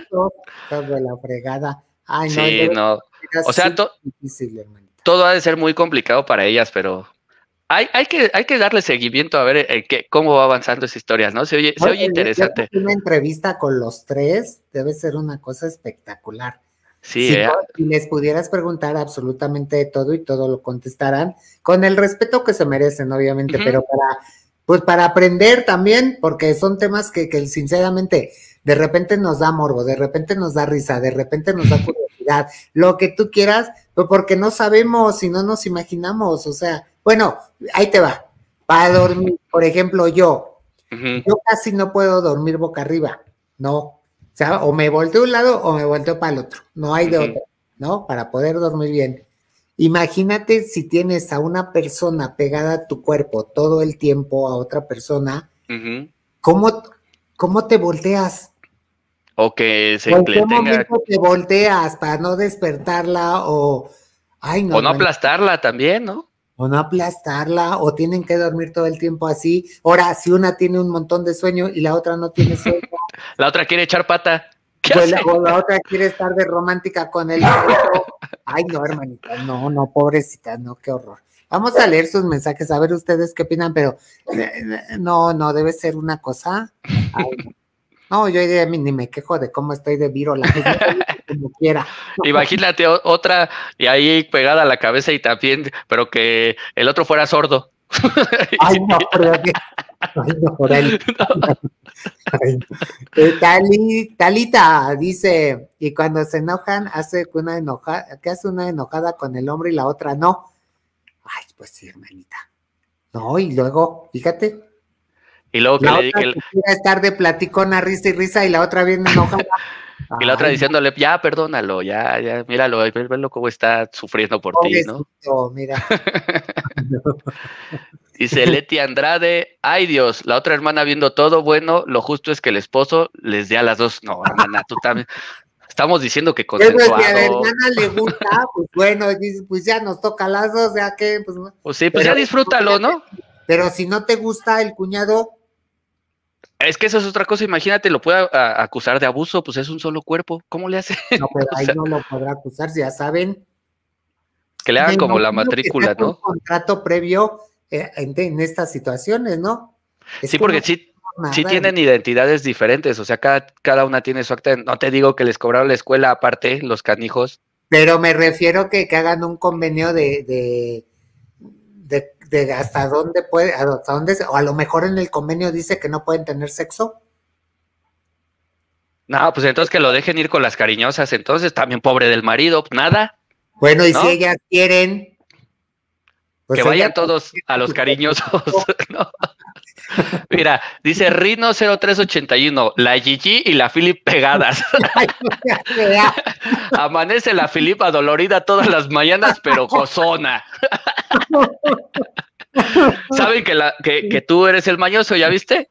de la fregada. Ay, no, sí, no. O sea, to difícil, todo ha de ser muy complicado para ellas, pero hay, hay, que, hay que darle seguimiento a ver eh, qué, cómo va avanzando esa historia, ¿no? Se oye, no, se oye interesante. Una entrevista con los tres debe ser una cosa espectacular. Sí, si, eh. no, si les pudieras preguntar absolutamente de todo y todo lo contestarán, con el respeto que se merecen, obviamente, uh-huh. pero para, pues para aprender también, porque son temas que, que sinceramente de repente nos da morbo, de repente nos da risa, de repente nos da curiosidad, lo que tú quieras, pero porque no sabemos y no nos imaginamos, o sea, bueno, ahí te va, para dormir, por ejemplo, yo, uh-huh. yo casi no puedo dormir boca arriba, no, o sea, o me volteo a un lado o me volteo para el otro, no hay de uh-huh. otro, ¿no? Para poder dormir bien. Imagínate si tienes a una persona pegada a tu cuerpo todo el tiempo, a otra persona, uh-huh. ¿cómo, ¿cómo te volteas? O que se ¿En qué tenga... momento te volteas para no despertarla o... Ay, no, o no aplastarla también, ¿no? O no aplastarla, o tienen que dormir todo el tiempo así. Ahora, si una tiene un montón de sueño y la otra no tiene sueño. La otra quiere echar pata. Pues la, o la otra quiere estar de romántica con el otro. Ay, no, hermanita, no, no, pobrecita, no, qué horror. Vamos a leer sus mensajes, a ver ustedes qué opinan, pero no, no, debe ser una cosa. Ay, no. No, yo ni me quejo de cómo estoy de vírola, pues como quiera. Imagínate otra y ahí pegada a la cabeza y también, pero que el otro fuera sordo. Ay, no, pero que... Ay, no, por ahí. Ay. Eh, Tali, Talita dice, y cuando se enojan, hace una enojada, que hace una enojada con el hombre y la otra no. Ay, pues sí, hermanita. No, y luego, fíjate. Y luego que la le otra que quiere estar de platicona, risa y risa, y la otra viene enojada. Y la otra Ay, diciéndole, ya, perdónalo, ya, ya, míralo, verlo cómo está sufriendo por ti, ¿no? Mira. Dice Leti Andrade, ay Dios, la otra hermana viendo todo, bueno, lo justo es que el esposo les dé a las dos. No, hermana, tú también. Estamos diciendo que consensuado. Pues si a la hermana le gusta, pues bueno, pues ya nos toca a las dos, ya que, pues, pues sí, pues pero, ya disfrútalo, ¿no? Pero si no te gusta el cuñado. Es que eso es otra cosa, imagínate, lo puede a, acusar de abuso, pues es un solo cuerpo, ¿cómo le hace? No, pero ahí o sea, no lo podrá acusar, ya saben. Que le hagan como la matrícula, ¿no? Un contrato previo eh, en, en estas situaciones, ¿no? Es sí, porque no sí, sí tienen identidades diferentes, o sea, cada, cada una tiene su acta, no te digo que les cobraron la escuela aparte, los canijos. Pero me refiero que, que hagan un convenio de, de, de, de hasta dónde puede, hasta dónde, o a lo mejor en el convenio dice que no pueden tener sexo. No, pues entonces que lo dejen ir con las cariñosas, entonces también pobre del marido, nada. Bueno, y ¿no? Si ellas quieren... Pues que vayan todos a los cariñosos, ¿no? Mira, dice Rino cero tres ochenta y uno, la Gigi y la Philip pegadas. Amanece la Philip adolorida todas las mañanas, pero gozona. ¿Saben que, la, que, que tú eres el mañoso, ya viste?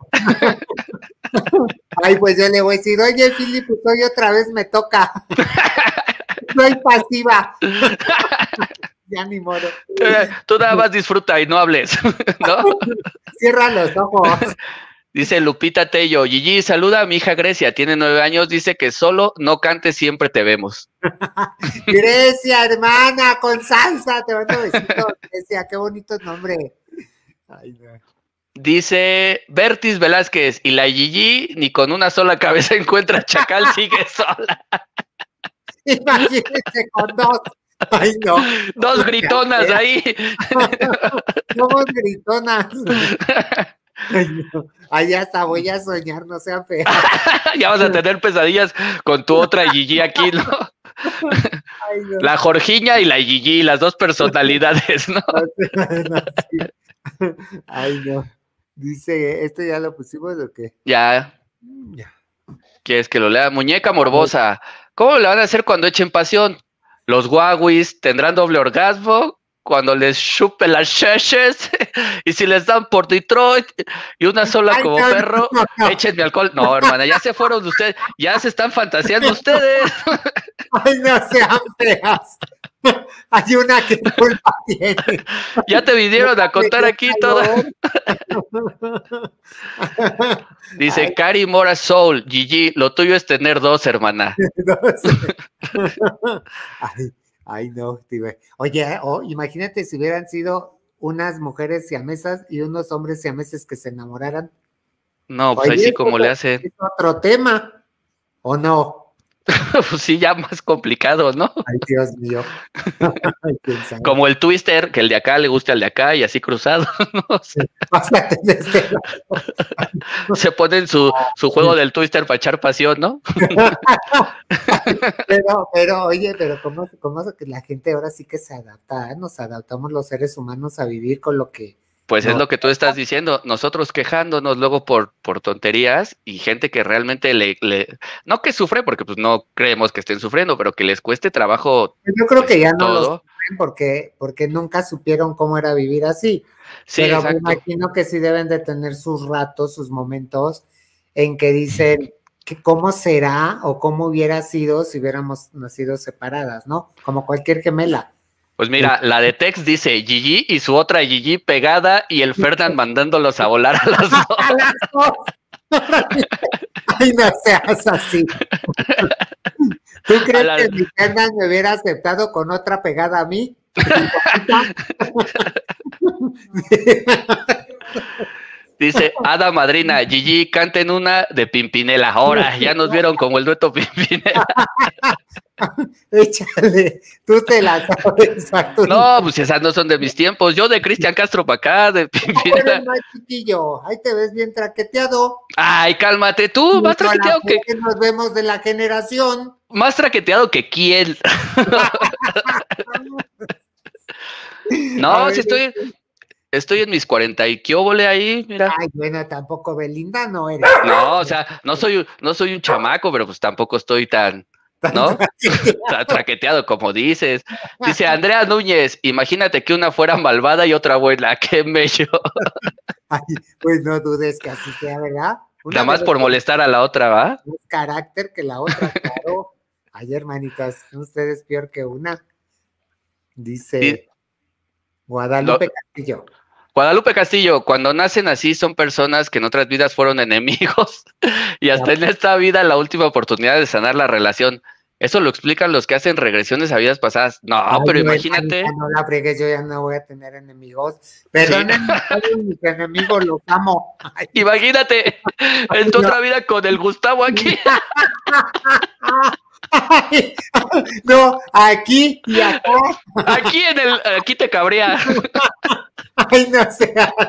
Ay, pues yo le voy a decir, oye, Philip, pues hoy otra vez me toca. Soy pasiva. Ya ni modo. Tú nada más disfruta y no hables, ¿no? Cierra los ojos. Dice Lupita Tello, Gigi, saluda a mi hija Grecia, tiene nueve años, dice que solo no cantes, siempre te vemos. Grecia, hermana, con salsa, te mando besitos, Grecia, qué bonito nombre. Ay, no. Dice Bertis Velázquez, y la Gigi ni con una sola cabeza encuentra chacal, sigue sola. Imagínense con dos. Ay, no. Dos gritonas ahí. Somos gritonas. Ay, no. Ay, hasta voy a soñar, no sean feas. Ya vas a tener pesadillas con tu otra Gigi aquí, ¿no? Ay, no. La Jorgiña y la Gigi, las dos personalidades, ¿no? Ay, no. Dice, ¿esto ya lo pusimos o qué? Ya. Ya. ¿Quieres que lo lea? Muñeca morbosa. ¿Cómo le van a hacer cuando echen pasión? Los guaguis tendrán doble orgasmo cuando les chupe las cheches y si les dan por Detroit y una sola Ay, como no, perro, no, no. Échenme alcohol. No, hermana, ya se fueron de ustedes, ya se están fantaseando ustedes. Ay, no sean feas. Hay una que culpa tiene. Ya te vinieron a contar aquí todo. Dice Ay. Cari Mora Soul, Gigi, lo tuyo es tener dos, hermana. Ay, ay, no, tío. Oye, oh, imagínate si hubieran sido unas mujeres siamesas y unos hombres siameses que se enamoraran. No, pues Oye, ahí sí como le hacen. Es otro tema, ¿o no? Pues sí, ya más complicado, ¿no? Ay, Dios mío. Ay, como el twister, que el de acá le guste al de acá y así cruzado, ¿no? O sea, este se ponen su, su juego del twister para echar pasión, ¿no? Pero, pero, oye, pero ¿cómo, cómo que la gente ahora sí que se adapta? ¿eh? Nos adaptamos los seres humanos a vivir con lo que... Pues no. Es lo que tú estás diciendo, nosotros quejándonos luego por, por tonterías y gente que realmente le, le, no que sufre, porque pues no creemos que estén sufriendo, pero que les cueste trabajo. Yo creo pues, que ya no todo. Lo sufren porque, porque nunca supieron cómo era vivir así. Sí, pero exacto. Me imagino que sí deben de tener sus ratos, sus momentos en que dicen que cómo será o cómo hubiera sido si hubiéramos nacido separadas, ¿no? Como cualquier gemela. Pues mira, la de Tex dice Gigi y su otra Gigi pegada y el Ferdinand mandándolos a volar a las dos. A las dos. Ay, no seas así. ¿Tú crees la... que mi Ferdinand me hubiera aceptado con otra pegada a mí? Dice Ada Madrina, Gigi, canten una de Pimpinela. Ahora, ya nos vieron como el dueto Pimpinela. Échale, tú te la sabes. No, pues esas no son de mis tiempos. Yo de Cristian Castro para acá, de Pimpinela. No, chiquillo, ahí te ves bien traqueteado. Ay, cálmate tú, más traqueteado que... que... Nos vemos de la generación. Más traqueteado que quién. No, si estoy... Estoy en mis cuarenta y qué óvole ahí, mira. Ay, bueno, tampoco Belinda no eres. No, o sea, no soy, no soy un chamaco, pero pues tampoco estoy tan, ¿no? Tra traqueteado, como dices. Dice Andrea Núñez, imagínate que una fuera malvada y otra buena, qué bello. Ay, pues no dudes que así sea, ¿verdad? Una Nada más por molestar a la otra, ¿va? Más carácter que la otra, claro. Ay, hermanitas, ustedes peor que una. Dice sí. Guadalupe Lo, Castillo. Guadalupe Castillo, cuando nacen así son personas que en otras vidas fueron enemigos y hasta en esta vida la última oportunidad de sanar la relación. Eso lo explican los que hacen regresiones a vidas pasadas. No, Ay, pero no, imagínate. No la fregues, yo ya no voy a tener enemigos. Perdónenme, sí. Mis enemigos los amo. Ay. Imagínate, en tu no. otra vida con el Gustavo aquí. Ay, no, aquí y acá. Aquí en el, aquí te cabría. Ay, no sé.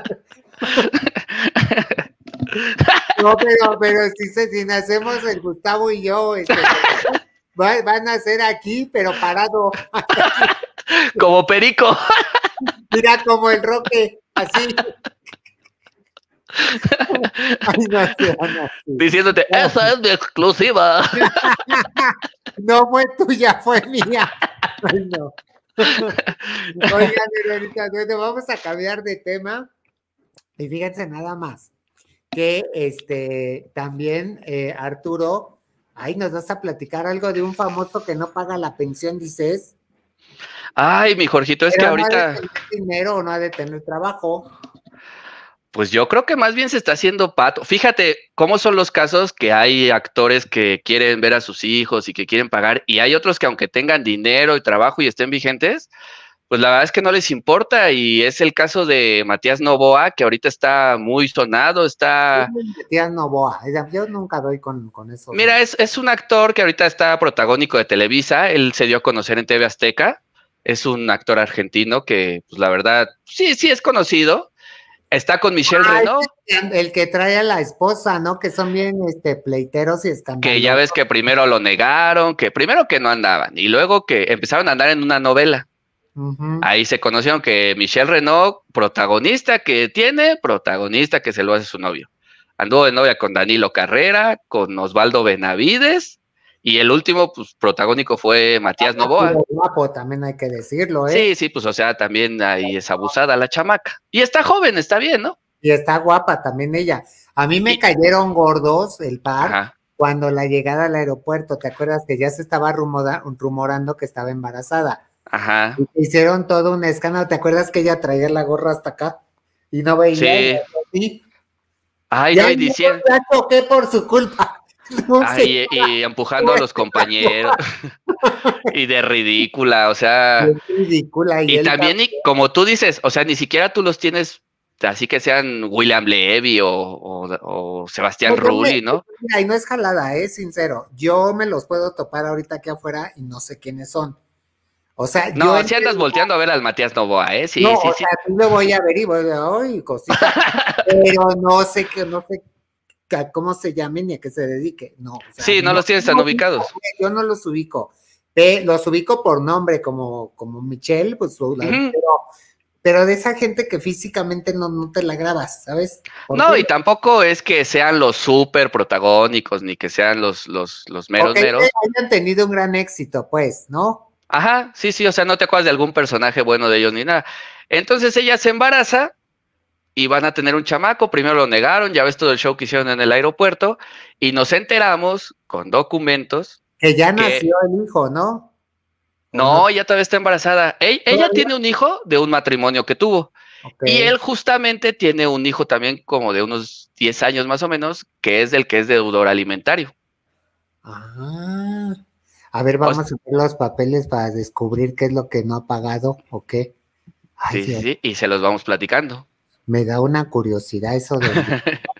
No, pero, pero si, si nacemos el Gustavo y yo, este, va, van a ser aquí, pero parado. Como perico. Mira, como el Roque, así. Ay, no sé, no, diciéndote, no. Esa es mi exclusiva. No fue tuya, fue mía. Ay, no. Oigan, ahorita, bueno, vamos a cambiar de tema. Y fíjense nada más que este también eh, Arturo, ay, nos vas a platicar algo de un famoso que no paga la pensión, dices. Ay, mi Jorgito, es Pero que ahorita. No ha de tener dinero, no ha de tener trabajo. Pues yo creo que más bien se está haciendo pato. Fíjate cómo son los casos que hay actores que quieren ver a sus hijos y que quieren pagar, y hay otros que aunque tengan dinero y trabajo y estén vigentes, pues la verdad es que no les importa, y es el caso de Matías Novoa, que ahorita está muy sonado, está... Matías Novoa, yo nunca doy con, con eso. Mira, es, es un actor que ahorita está protagónico de Televisa, él se dio a conocer en T V Azteca, es un actor argentino que, pues la verdad, sí, sí es conocido. Está con Michelle ah, Renaud. El que trae a la esposa, ¿no? Que son bien este, pleiteros y escandalosos. Que ya ves que primero lo negaron, que primero que no andaban, y luego que empezaron a andar en una novela. Uh-huh. Ahí se conocieron que Michelle Renaud, protagonista que tiene, protagonista que se lo hace su novio. Anduvo de novia con Danilo Carrera, con Osvaldo Benavides, y el último, pues, protagónico fue Matías Novoa. Guapo, también hay que decirlo, ¿eh? Sí, sí, pues, o sea, también ahí es abusada la chamaca. Y está joven, está bien, ¿no? Y está guapa también ella. A mí me y... cayeron gordos el par Ajá. cuando la llegada al aeropuerto, ¿te acuerdas que ya se estaba rumora, rumorando que estaba embarazada? Ajá. Y hicieron todo un escándalo, ¿te acuerdas que ella traía la gorra hasta acá? Y no veía. Sí. Así. Ay, ya no, y diciendo. La toqué por su culpa. No Ay, y, y empujando a los compañeros. Y de ridícula, o sea. Es ridícula. Y, y también, y, como tú dices, o sea, ni siquiera tú los tienes así que sean William Levy o, o, o Sebastián no, Rulli, ¿no? Mira, y no es jalada, es eh, sincero. Yo me los puedo topar ahorita aquí afuera y no sé quiénes son. O sea, no, yo si andas volteando a ver al Matías Novoa, ¿eh? Sí, no, sí, o sí. sea, sí lo voy a ver y voy a ay, cosita. Pero no sé que, no sé cómo se llame ni a qué se dedique. No. O sea, sí, no, no los tienes tan no, ubicados. Yo no los ubico. Eh, los ubico por nombre, como, como Michelle, pues, uh-huh. pero, pero de esa gente que físicamente no, no te la grabas, ¿sabes? No, qué? Y tampoco es que sean los súper protagónicos, ni que sean los, los, los meros okay, meros. hayan tenido un gran éxito, pues, ¿no? Ajá, sí, sí, o sea, no te acuerdas de algún personaje bueno de ellos ni nada. Entonces ella se embaraza y van a tener un chamaco, primero lo negaron, ya ves todo el show que hicieron en el aeropuerto, y nos enteramos con documentos. Que ya nació que... el hijo, ¿no? No, no, ella todavía está embarazada. Ella, ella tiene un hijo de un matrimonio que tuvo. Okay. Y él justamente tiene un hijo también como de unos diez años más o menos, que es del que es deudor alimentario. Ah, a ver, vamos pues, a ver los papeles para descubrir qué es lo que no ha pagado o qué. Ay, sí, Dios. sí, y se los vamos platicando. Me da una curiosidad eso de...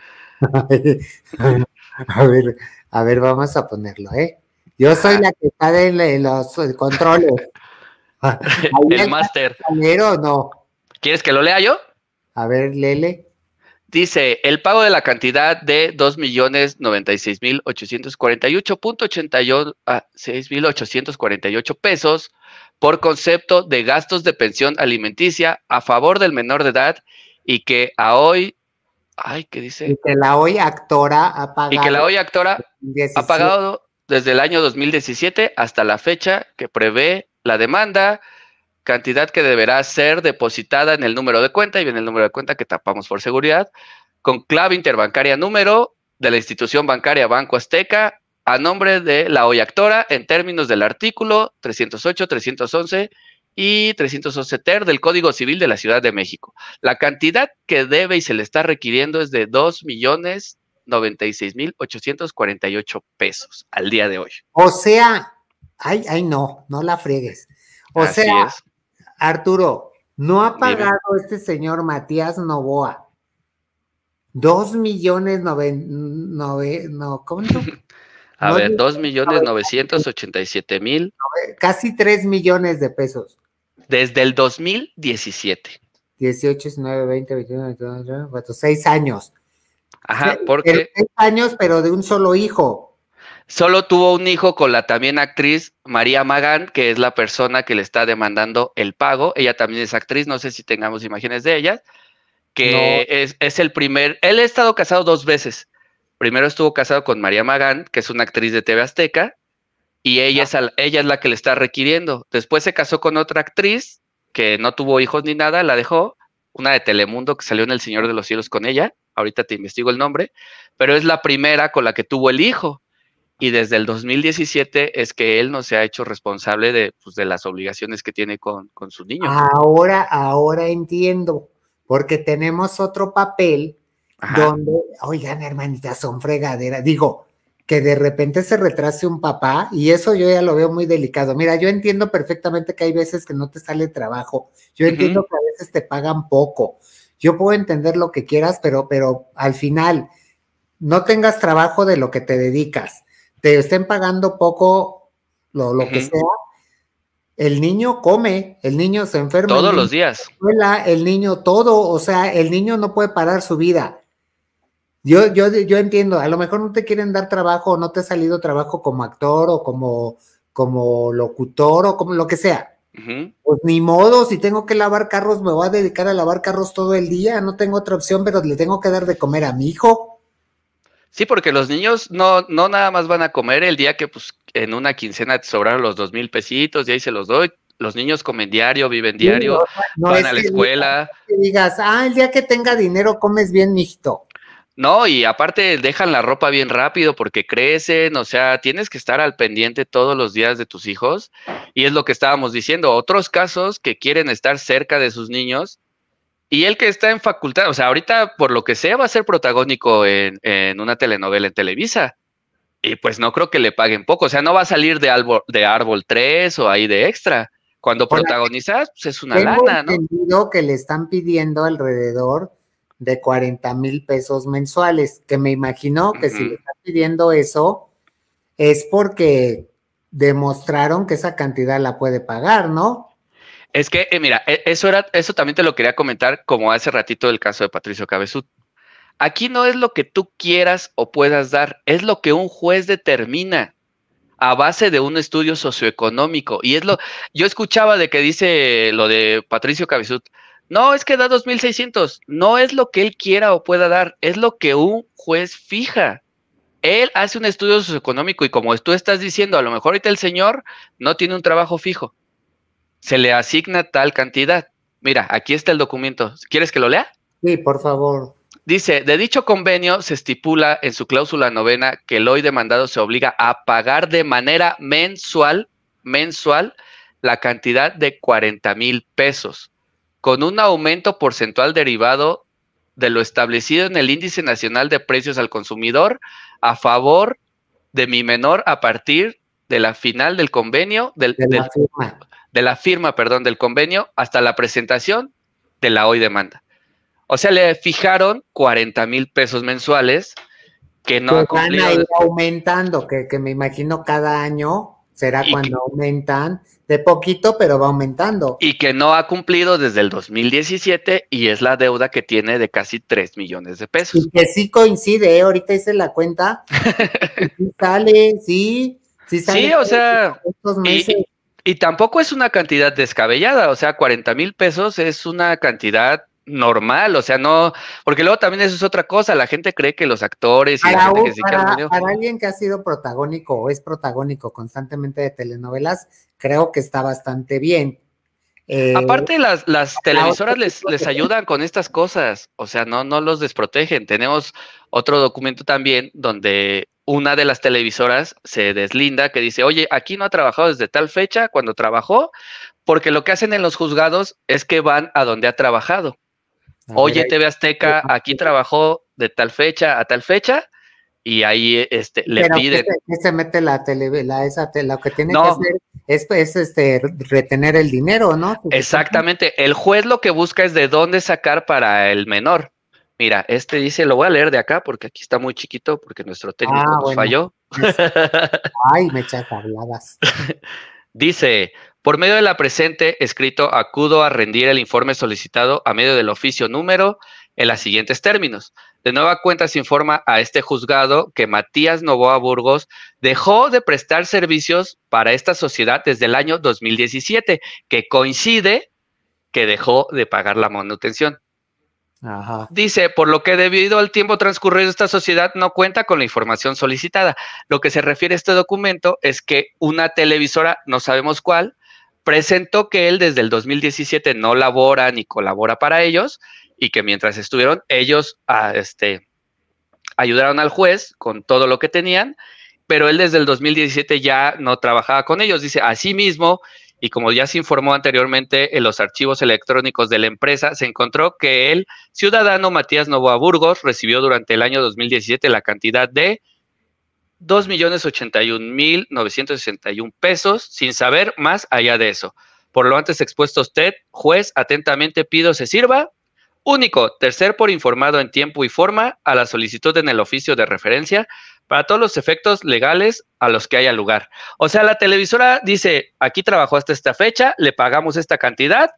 a ver, a ver, vamos a ponerlo, ¿eh? Yo soy la que está de los controles. El máster. ¿O no? ¿Quieres que lo lea yo? A ver, lele. Dice, el pago de la cantidad de dos millones noventa y seis mil ochocientos cuarenta y ocho punto ochenta y seis mil ochocientos cuarenta y ocho pesos por concepto de gastos de pensión alimenticia a favor del menor de edad y que a hoy, ay, ¿qué dice? Y que la hoy actora ha pagado. Y que la hoy actora diecisiete, ha pagado desde el año dos mil diecisiete hasta la fecha que prevé la demanda, cantidad que deberá ser depositada en el número de cuenta, y viene el número de cuenta que tapamos por seguridad, con clave interbancaria número de la institución bancaria Banco Azteca, a nombre de la hoy actora, en términos del artículo trescientos ocho, trescientos once y trescientos once ter del Código Civil de la Ciudad de México. La cantidad que debe y se le está requiriendo es de dos millones noventa y seis mil ochocientos cuarenta y ocho pesos al día de hoy. O sea, ay, ay, no, no la friegues. O Así sea, es. Arturo, no ha pagado Dime. Este señor Matías Novoa dos millones nove, nove, no, ¿cómo no? A no, ver, dos millones novecientos ochenta y siete mil. Casi tres millones de pesos. Desde el dos mil diecisiete. dieciocho, diecinueve, veinte, veintiuno, veintiuno, veintiuno, seis años. Ajá, porque... Seis años, pero de un solo hijo. Solo tuvo un hijo con la también actriz María Magán, que es la persona que le está demandando el pago. Ella también es actriz, no sé si tengamos imágenes de ella, que no. es, es el primer... Él ha estado casado dos veces. Primero estuvo casado con María Magán, que es una actriz de T V Azteca, y ella, ah. es, al, ella es la que le está requiriendo. Después se casó con otra actriz, que no tuvo hijos ni nada, la dejó, una de Telemundo que salió en El Señor de los Cielos con ella, ahorita te investigo el nombre, pero es la primera con la que tuvo el hijo. Y desde el dos mil diecisiete es que él no se ha hecho responsable de, pues, de las obligaciones que tiene con, con su niño. Ahora, ahora entiendo, porque tenemos otro papel. Ajá. Donde, oigan, hermanitas, son fregaderas. Digo, que de repente se retrase un papá, y eso yo ya lo veo muy delicado. Mira, yo entiendo perfectamente que hay veces que no te sale trabajo. Yo entiendo uh-huh. que a veces te pagan poco. Yo puedo entender lo que quieras, pero, pero al final, no tengas trabajo de lo que te dedicas. Te estén pagando poco, lo, lo uh-huh. que sea. El niño come, el niño se enferma. Todos niño los días. Escuela, el niño todo, o sea, el niño no puede parar su vida. Yo, yo, yo entiendo, a lo mejor no te quieren dar trabajo, no te ha salido trabajo como actor o como, como locutor o como lo que sea. Uh-huh. Pues ni modo, si tengo que lavar carros, me voy a dedicar a lavar carros todo el día, no tengo otra opción, pero le tengo que dar de comer a mi hijo. Sí, porque los niños no, no nada más van a comer el día que pues en una quincena te sobraron los dos mil pesitos y ahí se los doy. Los niños comen diario, viven diario, sí, no, no van a la escuela. Que digas, ah, el día que tenga dinero comes bien, mijito. No, y aparte dejan la ropa bien rápido porque crecen, o sea, tienes que estar al pendiente todos los días de tus hijos, y es lo que estábamos diciendo, otros casos que quieren estar cerca de sus niños, y el que está en facultad, o sea, ahorita por lo que sea va a ser protagónico en, en una telenovela en Televisa, y pues no creo que le paguen poco, o sea, no va a salir de Árbol, de Árbol tres o ahí de extra, cuando protagonizas, pues es una tengo lana, ¿no? Entendido que le están pidiendo alrededor de cuarenta mil pesos mensuales, que me imagino que uh-huh. si le están pidiendo eso, es porque demostraron que esa cantidad la puede pagar, ¿no? Es que, eh, mira, eso era, eso también te lo quería comentar, como hace ratito del caso de Patricio Cabezud. Aquí no es lo que tú quieras o puedas dar, es lo que un juez determina a base de un estudio socioeconómico. Y es lo, yo escuchaba de que dice lo de Patricio Cabezud, no, es que da dos mil seiscientos, no es lo que él quiera o pueda dar, es lo que un juez fija. Él hace un estudio socioeconómico y como tú estás diciendo, a lo mejor ahorita el señor no tiene un trabajo fijo, se le asigna tal cantidad. Mira, aquí está el documento, ¿quieres que lo lea? Sí, por favor. Dice, de dicho convenio se estipula en su cláusula novena que el hoy demandado se obliga a pagar de manera mensual, mensual, la cantidad de cuarenta mil pesos. Con un aumento porcentual derivado de lo establecido en el Índice Nacional de Precios al Consumidor a favor de mi menor a partir de la final del convenio, del, de, la del, firma. de la firma, perdón, del convenio hasta la presentación de la hoy demanda. O sea, le fijaron cuarenta mil pesos mensuales que no que ha cumplido. Van a ir aumentando, que, que me imagino cada año será y cuando que, aumentan de poquito, pero va aumentando. Y que no ha cumplido desde el dos mil diecisiete y es la deuda que tiene de casi tres millones de pesos. Y que sí coincide, ¿eh? Ahorita hice la cuenta. Sí sale, sí. Sí, sale sí o sea, y, y tampoco es una cantidad descabellada, o sea, cuarenta mil pesos es una cantidad normal, o sea, no, porque luego también eso es otra cosa, la gente cree que los actores y Para, la gente que un- se para, queda para alguien que ha sido protagónico o es protagónico constantemente de telenovelas, creo que está bastante bien. Eh, Aparte, las, las para otro televisoras les, tipo les de- ayudan con estas cosas, o sea, no, no los desprotegen. Tenemos otro documento también donde una de las televisoras se deslinda que dice, oye, aquí no ha trabajado desde tal fecha cuando trabajó, porque lo que hacen en los juzgados es que van a donde ha trabajado. A ver, Oye, ahí. T V Azteca, aquí trabajó de tal fecha a tal fecha, y ahí este, le Pero ¿qué piden. se, qué se mete la tele, la, esa te- lo que tiene que No, hacer es, es, este retener el dinero, ¿no? Se supone. exactamente. El juez lo que busca es de dónde sacar para el menor. Mira, este dice, lo voy a leer de acá porque aquí está muy chiquito porque nuestro técnico Ah, nos bueno. falló. Es- ay, me echas habladas. Dice, por medio de la presente escrito, acudo a rendir el informe solicitado a medio del oficio número en los siguientes términos. De nueva cuenta se informa a este juzgado que Matías Novoa Burgos dejó de prestar servicios para esta sociedad desde el año dos mil diecisiete, que coincide que dejó de pagar la manutención. Ajá. Dice, por lo que debido al tiempo transcurrido esta sociedad no cuenta con la información solicitada. Lo que se refiere a este documento es que una televisora, no sabemos cuál, presentó que él desde el dos mil diecisiete no labora ni colabora para ellos y que mientras estuvieron, ellos a, este, ayudaron al juez con todo lo que tenían, pero él desde el dos mil diecisiete ya no trabajaba con ellos. Dice, asimismo, y como ya se informó anteriormente en los archivos electrónicos de la empresa, se encontró que el ciudadano Matías Novoa Burgos recibió durante el año dos mil diecisiete la cantidad de dos millones ochenta y un mil novecientos sesenta y un pesos, sin saber más allá de eso. Por lo antes expuesto usted, juez, atentamente pido se sirva. Único, tercer por informado en tiempo y forma a la solicitud en el oficio de referencia para todos los efectos legales a los que haya lugar. O sea, la televisora dice, aquí trabajó hasta esta fecha, le pagamos esta cantidad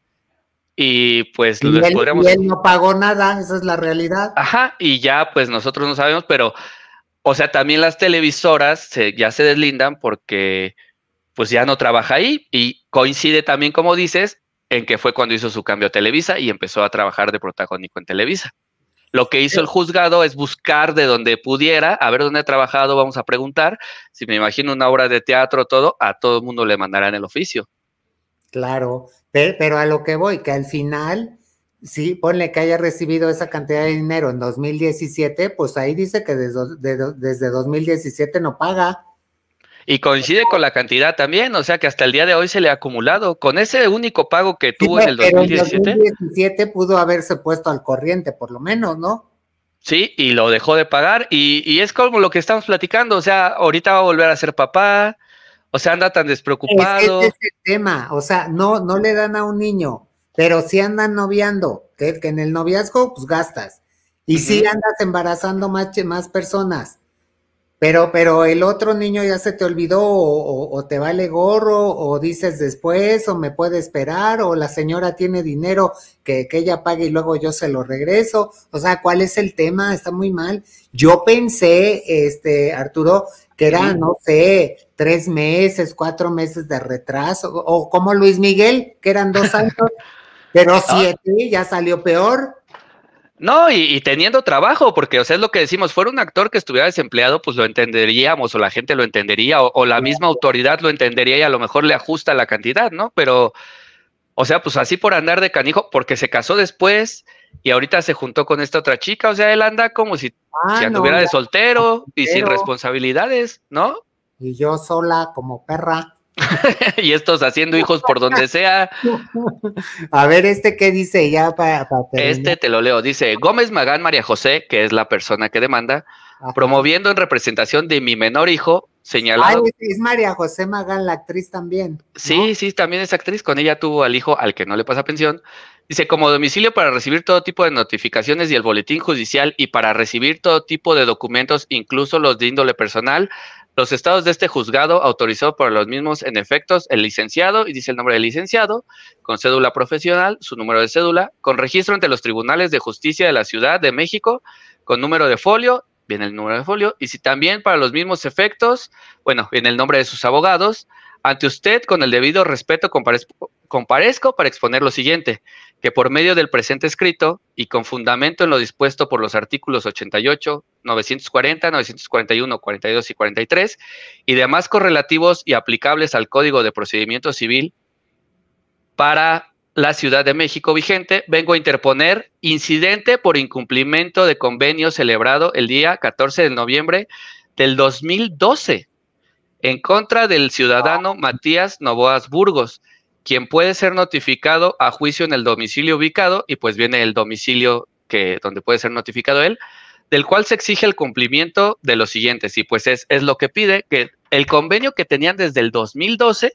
y pues Y les él, y podríamos... él no pagó nada, esa es la realidad. Ajá, y ya pues nosotros no sabemos, pero, o sea, también las televisoras se, ya se deslindan porque pues ya no trabaja ahí y coincide también, como dices, en que fue cuando hizo su cambio a Televisa y empezó a trabajar de protagónico en Televisa. Lo que hizo el juzgado es buscar de donde pudiera, a ver dónde ha trabajado, vamos a preguntar. Si me imagino una obra de teatro, todo, a todo el mundo le mandarán el oficio. Claro, pe- pero a lo que voy, que al final, sí, ponle que haya recibido esa cantidad de dinero en dos mil diecisiete, pues ahí dice que desde, de- desde dos mil diecisiete no paga. Y coincide con la cantidad también, o sea que hasta el día de hoy se le ha acumulado. Con ese único pago que Sí, tuvo en el pero en dos mil diecisiete, dos mil diecisiete pudo haberse puesto al corriente, por lo menos, ¿no? sí, y lo dejó de pagar. Y, y es como lo que estamos platicando, o sea, ahorita va a volver a ser papá, o sea, anda tan Es que ese despreocupado. es el tema, o sea, no, no le dan a un niño, pero sí andan noviando, que, que en el noviazgo, pues gastas, y sí Ujú. andas embarazando más, che- más personas, pero, pero el otro niño ya se te olvidó, o, o- o te vale gorro, o dices después, o me puede esperar, o la señora tiene dinero que, que ella pague y luego yo se lo regreso, o sea, ¿cuál es el tema? Está muy mal. Yo pensé, este, Arturo, que era, Ujú. no sé, tres meses, cuatro meses de retraso, o como Luis Miguel, que eran dos años, pero Ah, siete, ya salió peor. no, y, y teniendo trabajo, porque, o sea, es lo que decimos, fuera un actor que estuviera desempleado, pues lo entenderíamos, o la gente lo entendería, o, o la misma autoridad lo entendería y a lo mejor le ajusta la cantidad, ¿no? Pero, o sea, pues así por andar de canijo, porque se casó después y ahorita se juntó con esta otra chica, o sea, él anda como si, si Ah, no, anduviera de ya, soltero y sin pero, responsabilidades, ¿no? y yo sola como perra. Y estos haciendo hijos por donde sea. A ver, este qué dice ya para terminar. Este te lo leo, dice Gómez Magán María José, que es la persona que demanda, Ajá. promoviendo en representación de mi menor hijo, Ay, señalado. es María José Magán, la actriz también, Sí, ¿no? sí, también es actriz, con ella tuvo al hijo al que no le pasa pensión. Dice, como domicilio para recibir todo tipo de notificaciones y el boletín judicial y para recibir todo tipo de documentos, incluso los de índole personal, los estados de este juzgado autorizado por los mismos en efectos, el licenciado, y dice el nombre del licenciado, con cédula profesional, su número de cédula, con registro ante los tribunales de justicia de la Ciudad de México, con número de folio, viene el número de folio, y si también para los mismos efectos, bueno, viene el nombre de sus abogados, Ante usted, con el debido respeto, comparezco, comparezco para exponer lo siguiente, que por medio del presente escrito y con fundamento en lo dispuesto por los artículos ochenta y ocho, novecientos cuarenta, novecientos cuarenta y uno, cuarenta y dos y cuarenta y tres y demás correlativos y aplicables al Código de Procedimiento Civil para la Ciudad de México vigente, vengo a interponer incidente por incumplimiento de convenio celebrado el día catorce de noviembre del dos mil doce en contra del ciudadano Matías Novoas Burgos, quien puede ser notificado a juicio en el domicilio ubicado, y pues viene el domicilio que, donde puede ser notificado él, del cual se exige el cumplimiento de los siguientes, y pues es, es lo que pide, que el convenio que tenían desde el dos mil doce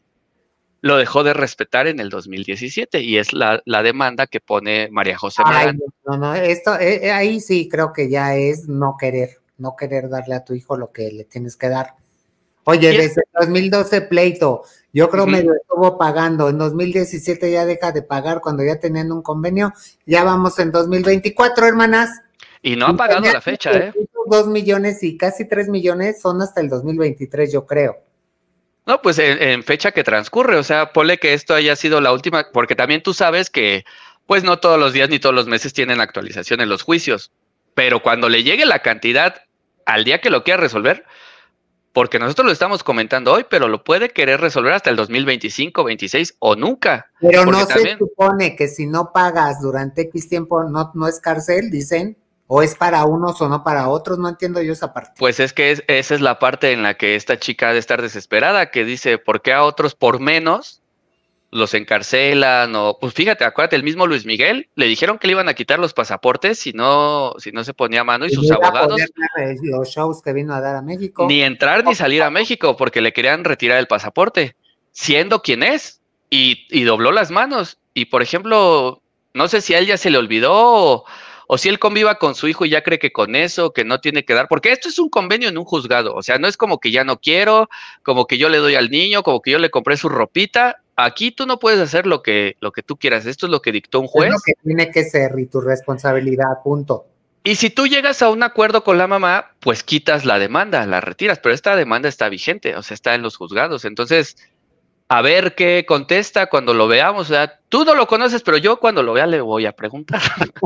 lo dejó de respetar en el dos mil diecisiete, y es la, la demanda que pone María José Magán. No, no, esto, eh, ahí sí creo que ya es no querer, no querer darle a tu hijo lo que le tienes que dar. Oye, desde el dos mil doce pleito, yo creo uh-huh. medio estuvo pagando, en dos mil diecisiete ya deja de pagar cuando ya tenían un convenio, ya vamos en dos mil veinticuatro, hermanas. Y no ha pagado la fecha, ¿eh? Dos millones y casi tres millones son hasta el dos mil veintitrés, yo creo. No, pues en, en fecha que transcurre, o sea, ponle que esto haya sido la última, porque también tú sabes que, pues no todos los días ni todos los meses tienen actualización en los juicios, pero cuando le llegue la cantidad al día que lo quiera resolver, porque nosotros lo estamos comentando hoy, pero lo puede querer resolver hasta el dos mil veinticinco, veintiséis o nunca. Pero no también se supone que si no pagas durante X tiempo no, no es cárcel, dicen. ¿O es para unos o no para otros? No entiendo yo esa parte. Pues es que es, esa es la parte en la que esta chica ha de estar desesperada, que dice, ¿por qué a otros por menos los encarcelan? O, pues fíjate, acuérdate, el mismo Luis Miguel, le dijeron que le iban a quitar los pasaportes si no, si no se ponía a mano, y, y sus abogados... Los shows que vino a dar a México. Ni entrar ni salir a México, porque le querían retirar el pasaporte, siendo quien es, y, y dobló las manos. Y, por ejemplo, no sé si a él ya se le olvidó o... o si él conviva con su hijo y ya cree que con eso, que no tiene que dar, porque esto es un convenio en un juzgado, o sea, no es como que ya no quiero, como que yo le doy al niño, como que yo le compré su ropita, aquí tú no puedes hacer lo que, lo que tú quieras, esto es lo que dictó un juez. Es lo que tiene que ser y tu responsabilidad, punto. Y si tú llegas a un acuerdo con la mamá, pues quitas la demanda, la retiras, pero esta demanda está vigente, o sea, está en los juzgados, entonces... a ver qué contesta cuando lo veamos, o sea, tú no lo conoces, pero yo cuando lo vea le voy a preguntar.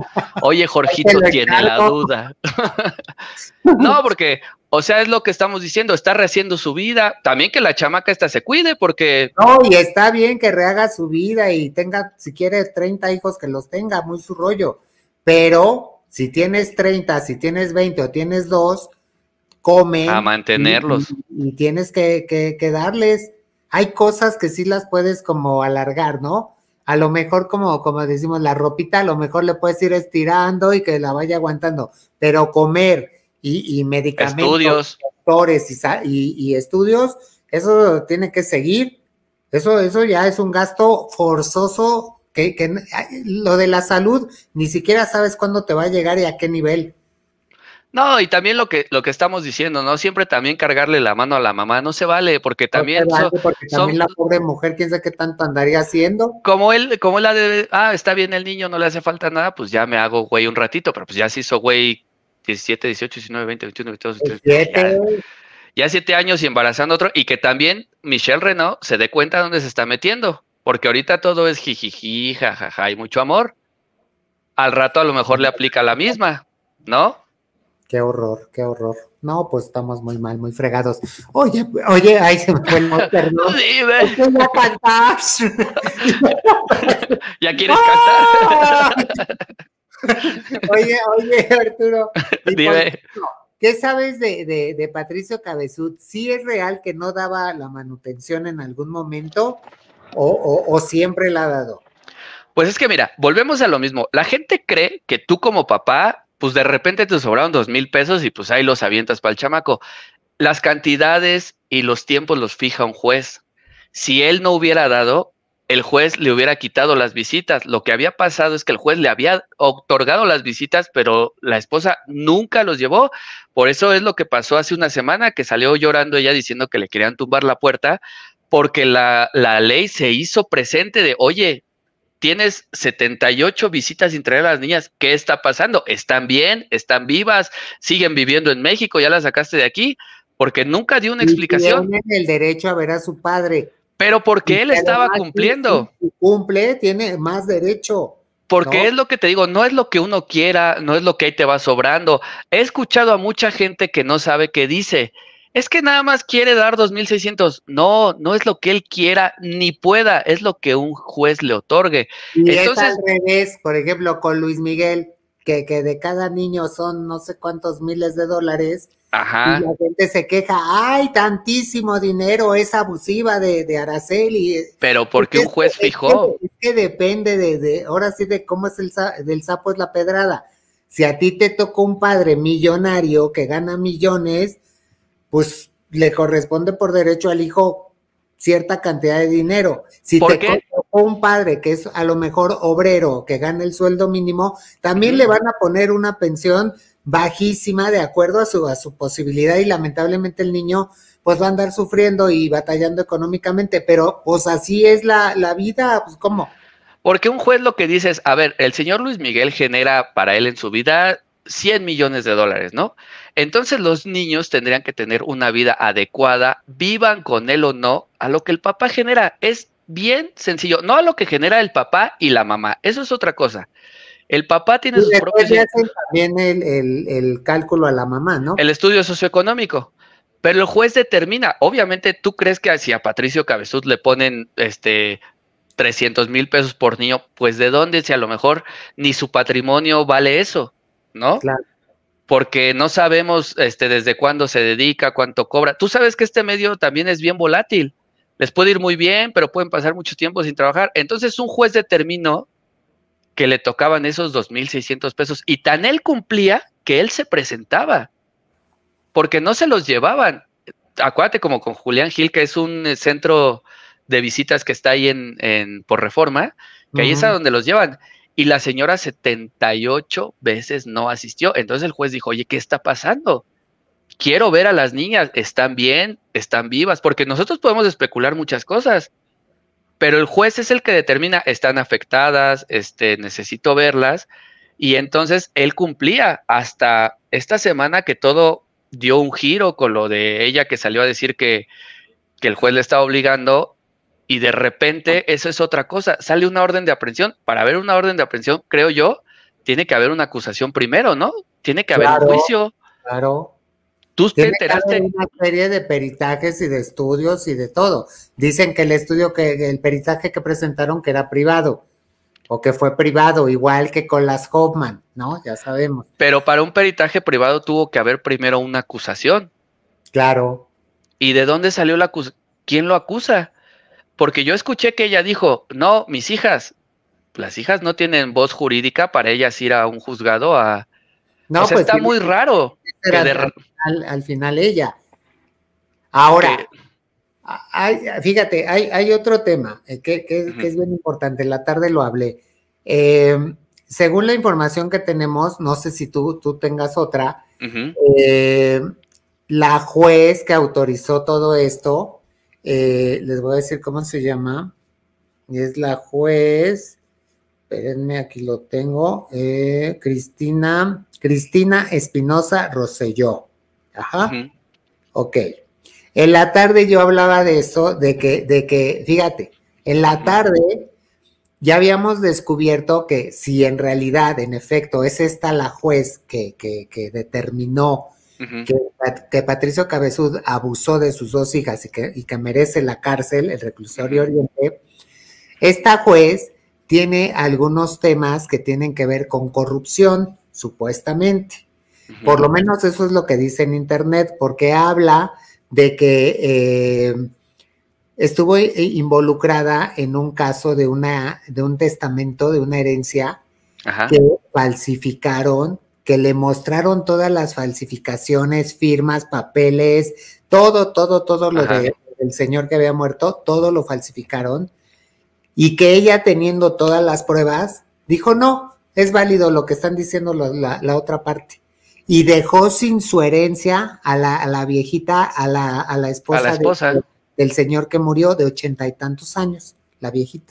Oye, Jorgito tiene la duda. No, porque, o sea, es lo que estamos diciendo, está rehaciendo su vida, también que la chamaca esta se cuide, porque... No, y está bien que rehaga su vida y tenga, si quiere, treinta hijos, que los tenga, muy su rollo, pero si tienes treinta, si tienes veinte o tienes dos, comen. A mantenerlos. Y, y tienes que, que, que darles... Hay cosas que sí las puedes como alargar, ¿no? A lo mejor, como, como decimos, la ropita, a lo mejor le puedes ir estirando y que la vaya aguantando, pero comer y, y medicamentos, estudios, doctores y, y, y estudios, eso tiene que seguir. Eso, eso ya es un gasto forzoso, que, que lo de la salud, ni siquiera sabes cuándo te va a llegar y a qué nivel. No, y también lo que lo que estamos diciendo, ¿no? Siempre también cargarle la mano a la mamá no se vale, porque también, no se vale porque son, también la pobre mujer, quién sabe qué tanto andaría haciendo. Como él, como la de, ah, está bien el niño, no le hace falta nada, pues ya me hago güey un ratito, pero pues ya se hizo güey diecisiete, dieciocho, diecinueve, veinte, veintiuno, veintidós, veintitrés, ya, ya siete años y embarazando otro, y que también Michelle Renaud se dé cuenta dónde se está metiendo, porque ahorita todo es jijiji, jajaja, hay mucho amor. Al rato a lo mejor le aplica la misma, ¿no? Qué horror, qué horror. No, pues estamos muy mal, muy fregados. Oye, oye, ahí se me fue el no, perdón. Sí, ve. Ya cantar. ¿Ya quieres ¡Ah! cantar? Oye, oye, Arturo. Dime. ¿Qué sabes de, de, de Patricio Cabezud? ¿Sí es real que no daba la manutención en algún momento o, o, o siempre la ha dado? Pues es que mira, volvemos a lo mismo. La gente cree que tú como papá, pues de repente te sobraron dos mil pesos y pues ahí los avientas para el chamaco. Las cantidades y los tiempos los fija un juez. Si él no hubiera dado, el juez le hubiera quitado las visitas. Lo que había pasado es que el juez le había otorgado las visitas, pero la esposa nunca los llevó. Por eso es lo que pasó hace una semana, que salió llorando ella diciendo que le querían tumbar la puerta, porque la, la ley se hizo presente de, oye, tienes setenta y ocho visitas sin traer a las niñas, ¿qué está pasando? ¿Están bien? ¿Están vivas? ¿Siguen viviendo en México? ¿Ya las sacaste de aquí? Porque nunca dio una y explicación. Tienen el derecho a ver a su padre. Pero porque él estaba cumpliendo. Si cumple, tiene más derecho. Porque ¿no? es lo que te digo, no es lo que uno quiera, no es lo que ahí te va sobrando. He escuchado a mucha gente que no sabe qué dice. Es que nada más quiere dar dos mil seiscientos. No, no es lo que él quiera ni pueda, es lo que un juez le otorgue. Y Entonces, es al revés, por ejemplo, con Luis Miguel, que, que de cada niño son no sé cuántos miles de dólares, ajá. Y la gente se queja, ¡ay, tantísimo dinero! Es abusiva de, de Araceli. Pero porque un juez es fijó. Que, es que depende de, de, ahora sí, de cómo es el del sapo es la pedrada. Si a ti te tocó un padre millonario que gana millones, pues le corresponde por derecho al hijo cierta cantidad de dinero. Si te tocó un padre que es a lo mejor obrero, que gana el sueldo mínimo, también uh-huh. le van a poner una pensión bajísima de acuerdo a su, a su posibilidad y lamentablemente el niño pues va a andar sufriendo y batallando económicamente, pero pues así es la, la vida, pues ¿cómo? Porque un juez lo que dice es, a ver, el señor Luis Miguel genera para él en su vida cien millones de dólares, ¿no? Entonces los niños tendrían que tener una vida adecuada, vivan con él o no, a lo que el papá genera. Es bien sencillo, no a lo que genera el papá y la mamá, eso es otra cosa. El papá tiene y sus propios... Le hacen también el, el, el cálculo a la mamá, ¿no? El estudio socioeconómico. Pero el juez determina, obviamente, ¿tú crees que si a Patricio Cabezud le ponen este trescientos mil pesos por niño, pues de dónde, si a lo mejor ni su patrimonio vale eso, ¿no? Claro. Porque no sabemos este, desde cuándo se dedica, cuánto cobra. Tú sabes que este medio también es bien volátil. Les puede ir muy bien, pero pueden pasar mucho tiempo sin trabajar. Entonces un juez determinó que le tocaban esos dos mil seiscientos pesos y tan él cumplía que él se presentaba, porque no se los llevaban. Acuérdate como con Julián Gil, que es un centro de visitas que está ahí en, en por Reforma, que uh-huh. ahí es a donde los llevan, y la señora setenta y ocho veces no asistió. Entonces el juez dijo, oye, ¿qué está pasando? Quiero ver a las niñas, ¿están bien? ¿Están vivas? Porque nosotros podemos especular muchas cosas, pero el juez es el que determina, están afectadas, este, necesito verlas, y entonces él cumplía hasta esta semana que todo dio un giro con lo de ella que salió a decir que, que el juez le estaba obligando, y de repente eso es otra cosa, sale una orden de aprehensión. Para haber una orden de aprehensión, creo yo, tiene que haber una acusación primero, ¿no? Tiene que haber claro, un juicio. Claro. ¿Tú Tiene te enteraste? Que haber una serie de peritajes y de estudios y de todo. Dicen que el estudio, que el peritaje que presentaron que era privado, o que fue privado, igual que con las Hoffman, ¿no? Ya sabemos. Pero para un peritaje privado tuvo que haber primero una acusación. Claro. ¿Y de dónde salió la acusación? ¿Quién lo acusa? Porque yo escuché que ella dijo, no, mis hijas, las hijas no tienen voz jurídica para ellas ir a un juzgado a... No, o sea, pues está muy raro. Que de... al, final, al final ella. Ahora, que... hay, fíjate, hay, hay otro tema que, que, uh-huh. que es bien importante, en la tarde lo hablé. Eh, según la información que tenemos, no sé si tú, tú tengas otra, uh-huh. eh, la juez que autorizó todo esto, eh, les voy a decir cómo se llama, es la juez, espérenme, aquí lo tengo, eh, Cristina, Cristina Espinosa Rosselló. Ajá. Uh-huh. Ok. En la tarde yo hablaba de eso, de que, de que, fíjate, en la tarde ya habíamos descubierto que si en realidad, en efecto, es esta la juez que, que, que determinó uh-huh. que, que Patricio Cabezud abusó de sus dos hijas y que, y que merece la cárcel, el reclusorio uh-huh. Oriente, esta juez tiene algunos temas que tienen que ver con corrupción, supuestamente. Uh-huh. Por lo menos eso es lo que dice en internet, porque habla de que eh, estuvo involucrada en un caso de, una, de un testamento, de una herencia, Ajá. que falsificaron, que le mostraron todas las falsificaciones, firmas, papeles, todo, todo, todo lo de, del señor que había muerto, todo lo falsificaron, y que ella, teniendo todas las pruebas, dijo, no, es válido lo que están diciendo la, la, la otra parte. Y dejó sin su herencia a la, a la viejita, a la, a la esposa, a la esposa. De, del señor que murió de ochenta y tantos años, la viejita.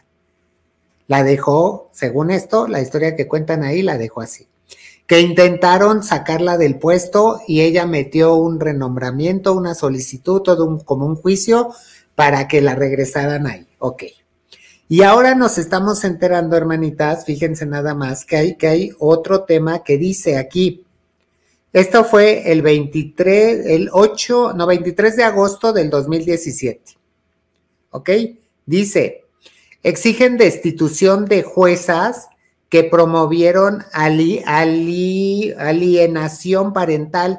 La dejó, según esto, la historia que cuentan ahí, la dejó así. Que intentaron sacarla del puesto y ella metió un renombramiento, una solicitud, todo un, como un juicio, para que la regresaran ahí. Ok. Y ahora nos estamos enterando, hermanitas, fíjense nada más, que hay, que hay otro tema que dice aquí. Esto fue el veintitrés, el ocho, no, veintitrés de agosto del dos mil diecisiete. ¿Ok? Dice, exigen destitución de juezas que promovieron ali, ali, alienación parental,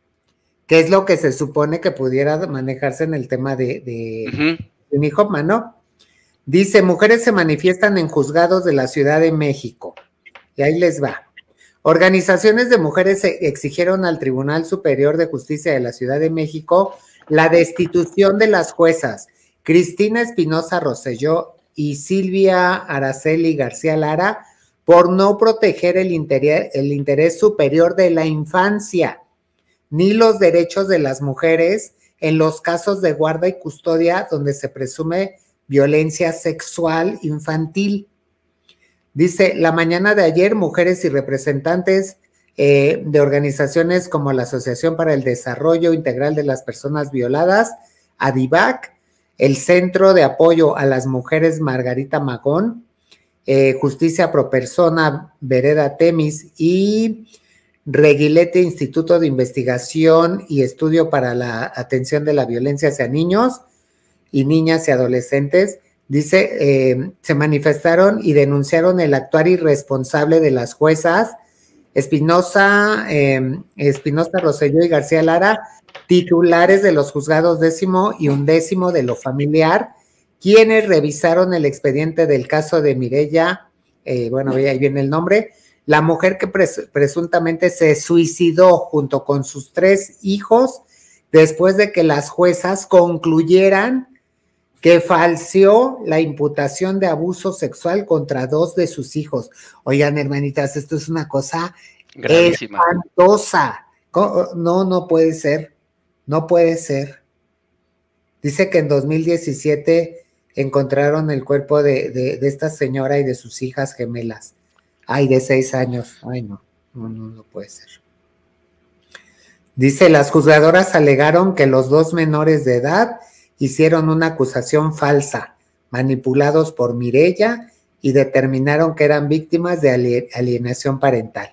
que es lo que se supone que pudiera manejarse en el tema de, de, uh-huh. de Winnie Hoffman, ¿no? Dice, mujeres se manifiestan en juzgados de la Ciudad de México. Y ahí les va. Organizaciones de mujeres exigieron al Tribunal Superior de Justicia de la Ciudad de México la destitución de las juezas Cristina Espinosa Rosselló y Silvia Araceli García Lara por no proteger el interés, el interés superior de la infancia ni los derechos de las mujeres en los casos de guarda y custodia donde se presume violencia sexual infantil. Dice, la mañana de ayer, mujeres y representantes eh, de organizaciones como la Asociación para el Desarrollo Integral de las Personas Violadas, ADIVAC, el Centro de Apoyo a las Mujeres Margarita Magón, eh, Justicia Pro Persona Vereda Temis y Reguilete Instituto de Investigación y Estudio para la Atención de la Violencia hacia Niños y Niñas y Adolescentes, dice, eh, se manifestaron y denunciaron el actuar irresponsable de las juezas Espinosa, eh, Espinosa Rosselló y García Lara, titulares de los juzgados décimo y undécimo de lo familiar, quienes revisaron el expediente del caso de Mireya, eh, bueno, ahí viene el nombre, la mujer que pres presuntamente se suicidó junto con sus tres hijos después de que las juezas concluyeran que falseó la imputación de abuso sexual contra dos de sus hijos. Oigan, hermanitas, esto es una cosa gravísima, espantosa. No, no puede ser, no puede ser. Dice que en dos mil diecisiete encontraron el cuerpo de, de, de esta señora y de sus hijas gemelas. Ay, de seis años. Ay, no, no, no, no puede ser. Dice, las juzgadoras alegaron que los dos menores de edad hicieron una acusación falsa, manipulados por Mireya y determinaron que eran víctimas de alienación parental.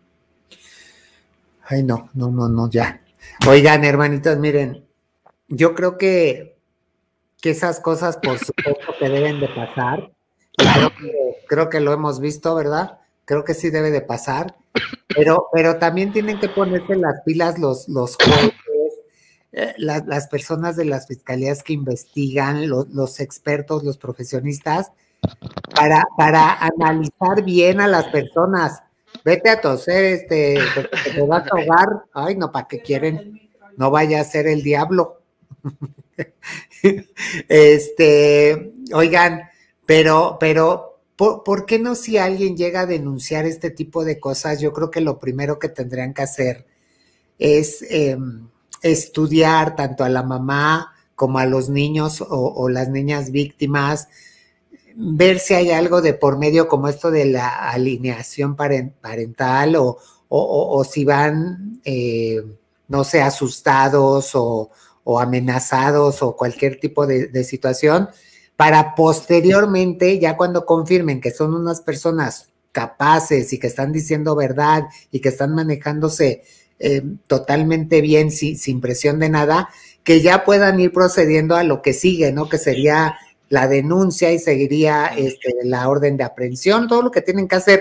Ay, no, no, no, no, ya. Oigan, hermanitos, miren, yo creo que, que esas cosas, por supuesto, que deben de pasar. Creo que, creo que lo hemos visto, ¿verdad? Creo que sí debe de pasar. Pero, pero también tienen que ponerse las pilas los, los jueces, eh, las, las personas de las fiscalías que investigan, los, los expertos, los profesionistas, para, para analizar bien a las personas. Vete a toser, este, te, te vas a ahogar. Ay, no, ¿para qué quieren? No vaya a ser el diablo. Este, oigan, pero, pero, ¿por, ¿por qué no si alguien llega a denunciar este tipo de cosas? Yo creo que lo primero que tendrían que hacer es eh, estudiar tanto a la mamá como a los niños o, o las niñas víctimas, ver si hay algo de por medio como esto de la alineación parental o, o, o, o si van, eh, no sé, asustados o, o amenazados o cualquier tipo de, de situación, para posteriormente, ya cuando confirmen que son unas personas capaces y que están diciendo verdad y que están manejándose eh, totalmente bien, sin, sin presión de nada, que ya puedan ir procediendo a lo que sigue, ¿no? Que sería la denuncia y seguiría este, la orden de aprehensión, todo lo que tienen que hacer.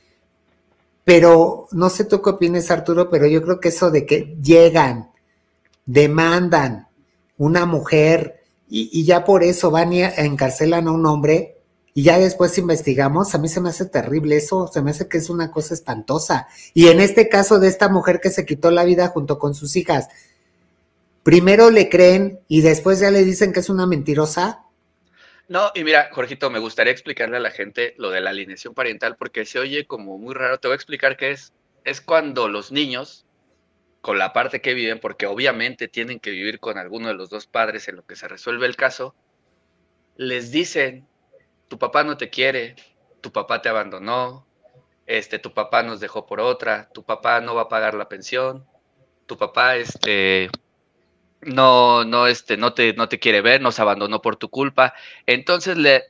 Pero no sé tú qué opinas, Arturo, pero yo creo que eso de que llegan, demandan una mujer y, y ya por eso van y encarcelan a un hombre y ya después investigamos, a mí se me hace terrible eso, se me hace que es una cosa espantosa. Y en este caso de esta mujer que se quitó la vida junto con sus hijas, primero le creen y después ya le dicen que es una mentirosa. No, y mira, Jorgito, me gustaría explicarle a la gente lo de la alineación parental porque se oye como muy raro. Te voy a explicar qué es. Es cuando los niños, con la parte que viven, porque obviamente tienen que vivir con alguno de los dos padres en lo que se resuelve el caso, les dicen, tu papá no te quiere, tu papá te abandonó, este, tu papá nos dejó por otra, tu papá no va a pagar la pensión, tu papá, este, no, no, este, no te, no te quiere ver, nos abandonó por tu culpa. Entonces, le,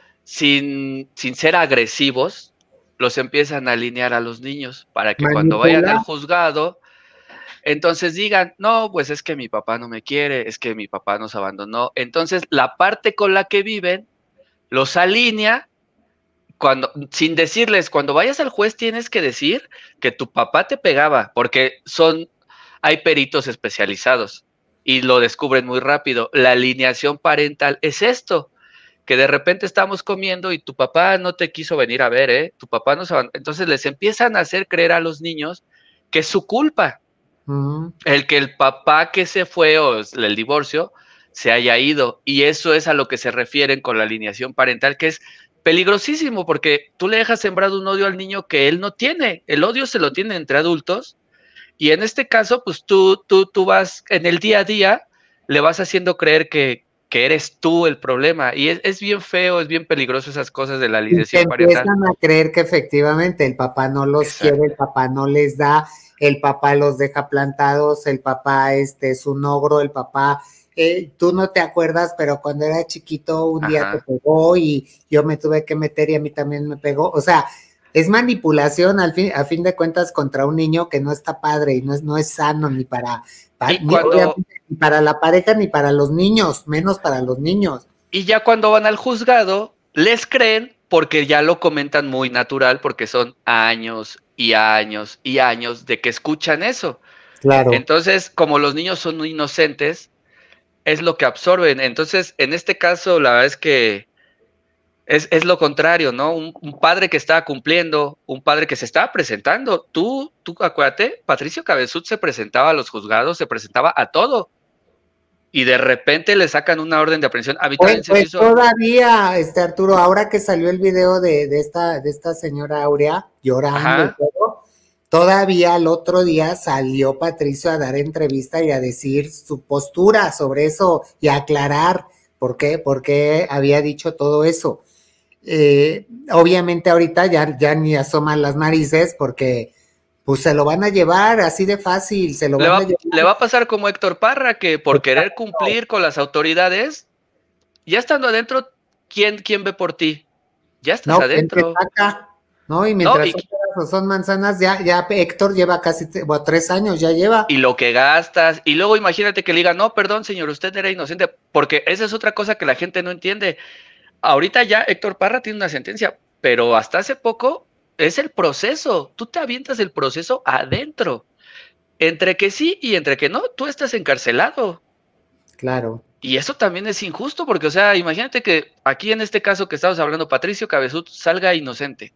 sin, sin ser agresivos, los empiezan a alinear a los niños para que cuando vayan Manipular. al juzgado, entonces digan, no, pues es que mi papá no me quiere, es que mi papá nos abandonó. Entonces, la parte con la que viven los alinea cuando, sin decirles, cuando vayas al juez tienes que decir que tu papá te pegaba, porque son, hay peritos especializados y lo descubren muy rápido. La alineación parental es esto, que de repente estamos comiendo y tu papá no te quiso venir a ver, ¿eh? Tu papá no se abandonó. Entonces les empiezan a hacer creer a los niños que es su culpa, Mm. el que el papá que se fue o el divorcio se haya ido. Y eso es a lo que se refieren con la alineación parental, que es peligrosísimo porque tú le dejas sembrado un odio al niño que él no tiene. El odio se lo tiene entre adultos. Y en este caso, pues tú, tú, tú vas en el día a día, le vas haciendo creer que, que eres tú el problema. Y es, es bien feo, es bien peligroso esas cosas de la Y se alineación parental. empiezan a creer que efectivamente el papá no los Exacto. quiere, el papá no les da, el papá los deja plantados, el papá este, es un ogro, el papá, eh, tú no te acuerdas, pero cuando era chiquito un día te Ajá. pegó y yo me tuve que meter y a mí también me pegó. O sea, es manipulación al fin, a fin de cuentas contra un niño que no está padre y no es, no es sano ni para, para Y ni, cuando, obviamente, ni para la pareja ni para los niños, menos para los niños. y ya cuando van al juzgado, les creen porque ya lo comentan muy natural, porque son años y años y años de que escuchan eso. Claro. Entonces, como los niños son inocentes, es lo que absorben. Entonces, en este caso, la verdad es que es, es lo contrario, ¿no? Un, un padre que estaba cumpliendo, un padre que se estaba presentando. Tú, tú acuérdate, Patricio Cabezud se presentaba a los juzgados, se presentaba a todo. Y de repente le sacan una orden de aprehensión. A mí Pues, también se me pues hizo. todavía, este Arturo, ahora que salió el video de, de esta, de esta señora Aurea llorando y Ajá. todo, todavía el otro día salió Patricio a dar entrevista y a decir su postura sobre eso y a aclarar por qué, por qué había dicho todo eso. Eh, obviamente ahorita ya, ya ni asoman las narices porque pues se lo van a llevar así de fácil, se lo Le van a va, llevar. le va a pasar como Héctor Parra, que por querer Exacto. cumplir con las autoridades, ya estando adentro, ¿quién, quién ve por ti? Ya estás No, ¿quién te adentro. saca? ¿No? Y ¿No? mientras Y, son peras o son manzanas, ya, ya Héctor lleva casi te- bueno, tres años, ya lleva. y lo que gastas, y luego imagínate que le diga, no, perdón, señor, usted era inocente, porque esa es otra cosa que la gente no entiende. Ahorita ya Héctor Parra tiene una sentencia, pero hasta hace poco es el proceso. Tú te avientas el proceso adentro. Entre que sí y entre que no, tú estás encarcelado. Claro. Y eso también es injusto, porque, o sea, imagínate que aquí en este caso que estamos hablando, Patricio Cabezud salga inocente.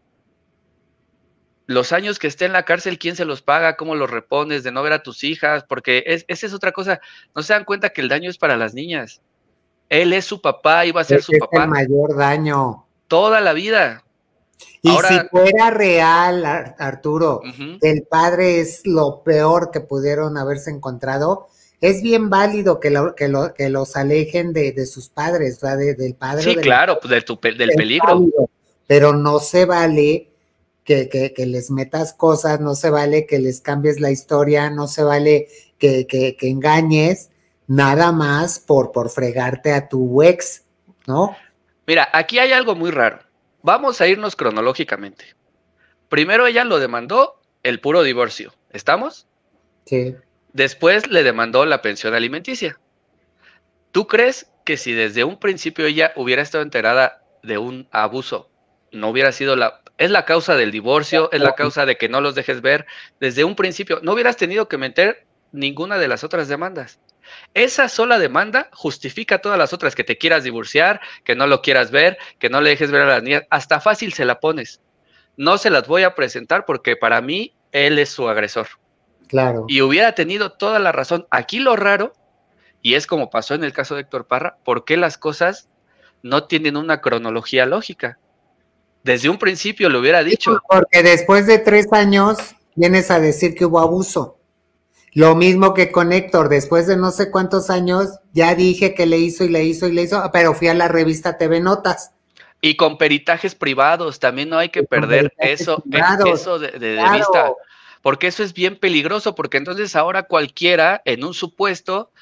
Los años que esté en la cárcel, ¿quién se los paga? ¿Cómo los repones? De no ver a tus hijas, porque es, esa es otra cosa. No se dan cuenta que el daño es para las niñas. Él es su papá, iba a ser su Ese es el papá mayor daño. toda la vida. Y si Ahora, fuera real, Ar- Arturo, uh-huh. el padre es lo peor que pudieron haberse encontrado, es bien válido que, lo, que, lo, que los alejen de, de sus padres, ¿verdad? De, del padre Sí, o del claro, pues del, tu, del es peligro. válido, pero no se vale que, que, que les metas cosas, no se vale que les cambies la historia, no se vale que, que, que engañes, nada más por, por fregarte a tu ex, ¿no? Mira, aquí hay algo muy raro. Vamos a irnos cronológicamente. Primero ella lo demandó el puro divorcio. ¿Estamos? Sí. Después le demandó la pensión alimenticia. ¿Tú crees que si desde un principio ella hubiera estado enterada de un abuso, no hubiera sido la... Es la causa del divorcio, es la causa de que no los dejes ver. Desde un principio, no hubieras tenido que meter ninguna de las otras demandas. Esa sola demanda justifica todas las otras, que te quieras divorciar, que no lo quieras ver, que no le dejes ver a las niñas. Hasta fácil se la pones. No se las voy a presentar porque para mí él es su agresor. Claro. Y hubiera tenido toda la razón. Aquí lo raro, y es como pasó en el caso de Héctor Parra, ¿por qué las cosas no tienen una cronología lógica? Desde un principio lo hubiera dicho. Porque después de tres años vienes a decir que hubo abuso. Lo mismo que con Héctor, después de no sé cuántos años, ya dije que le hizo y le hizo y le hizo, pero fui a la revista T V Notas. Y con peritajes privados, también no hay que perder eso, eso de, de, de claro. vista, porque eso es bien peligroso, porque entonces ahora cualquiera en un supuesto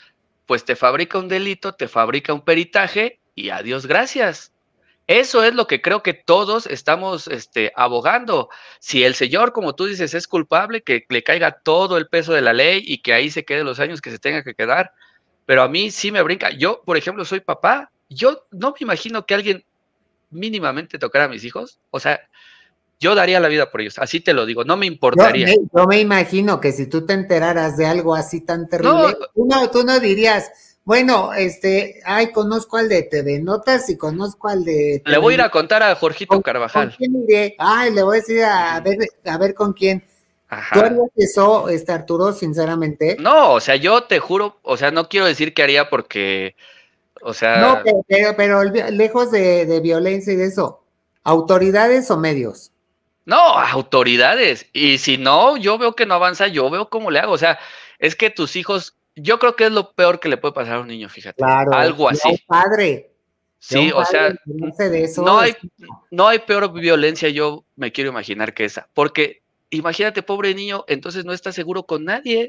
pues te fabrica un delito, te fabrica un peritaje y adiós, gracias. Eso es lo que creo que todos estamos este, abogando. Si el señor, como tú dices, es culpable, que le caiga todo el peso de la ley y que ahí se quede los años que se tenga que quedar. Pero a mí sí me brinca. Yo, por ejemplo, soy papá. Yo no me imagino que alguien mínimamente tocara a mis hijos. O sea, yo daría la vida por ellos. Así te lo digo. No me importaría. Yo, yo me imagino que si tú te enteraras de algo así tan terrible, No, tú no, tú no dirías, bueno, este, ay, conozco al de T V Notas y conozco al de le voy a ir T V. a contar a Jorgito ¿Con, con Carvajal. quién iré? Ay, le voy a decir a, a ver, a ver con quién. ¿Tú Ajá. harías eso, este, Arturo, sinceramente? No, o sea, yo te juro, o sea, no quiero decir que haría porque, o No, sea, pero, pero, pero lejos de, de violencia y de eso, ¿autoridades o medios? no, autoridades. Y si no, yo veo que no avanza, yo veo cómo le hago. O sea, es que tus hijos, yo creo que es lo peor que le puede pasar a un niño, fíjate. Claro, Algo y a un así. padre, y a Sí, un o padre sea, enterarse de no eso, hay, es- no hay peor violencia, yo me quiero imaginar que esa. Porque imagínate, pobre niño, entonces no está seguro con nadie.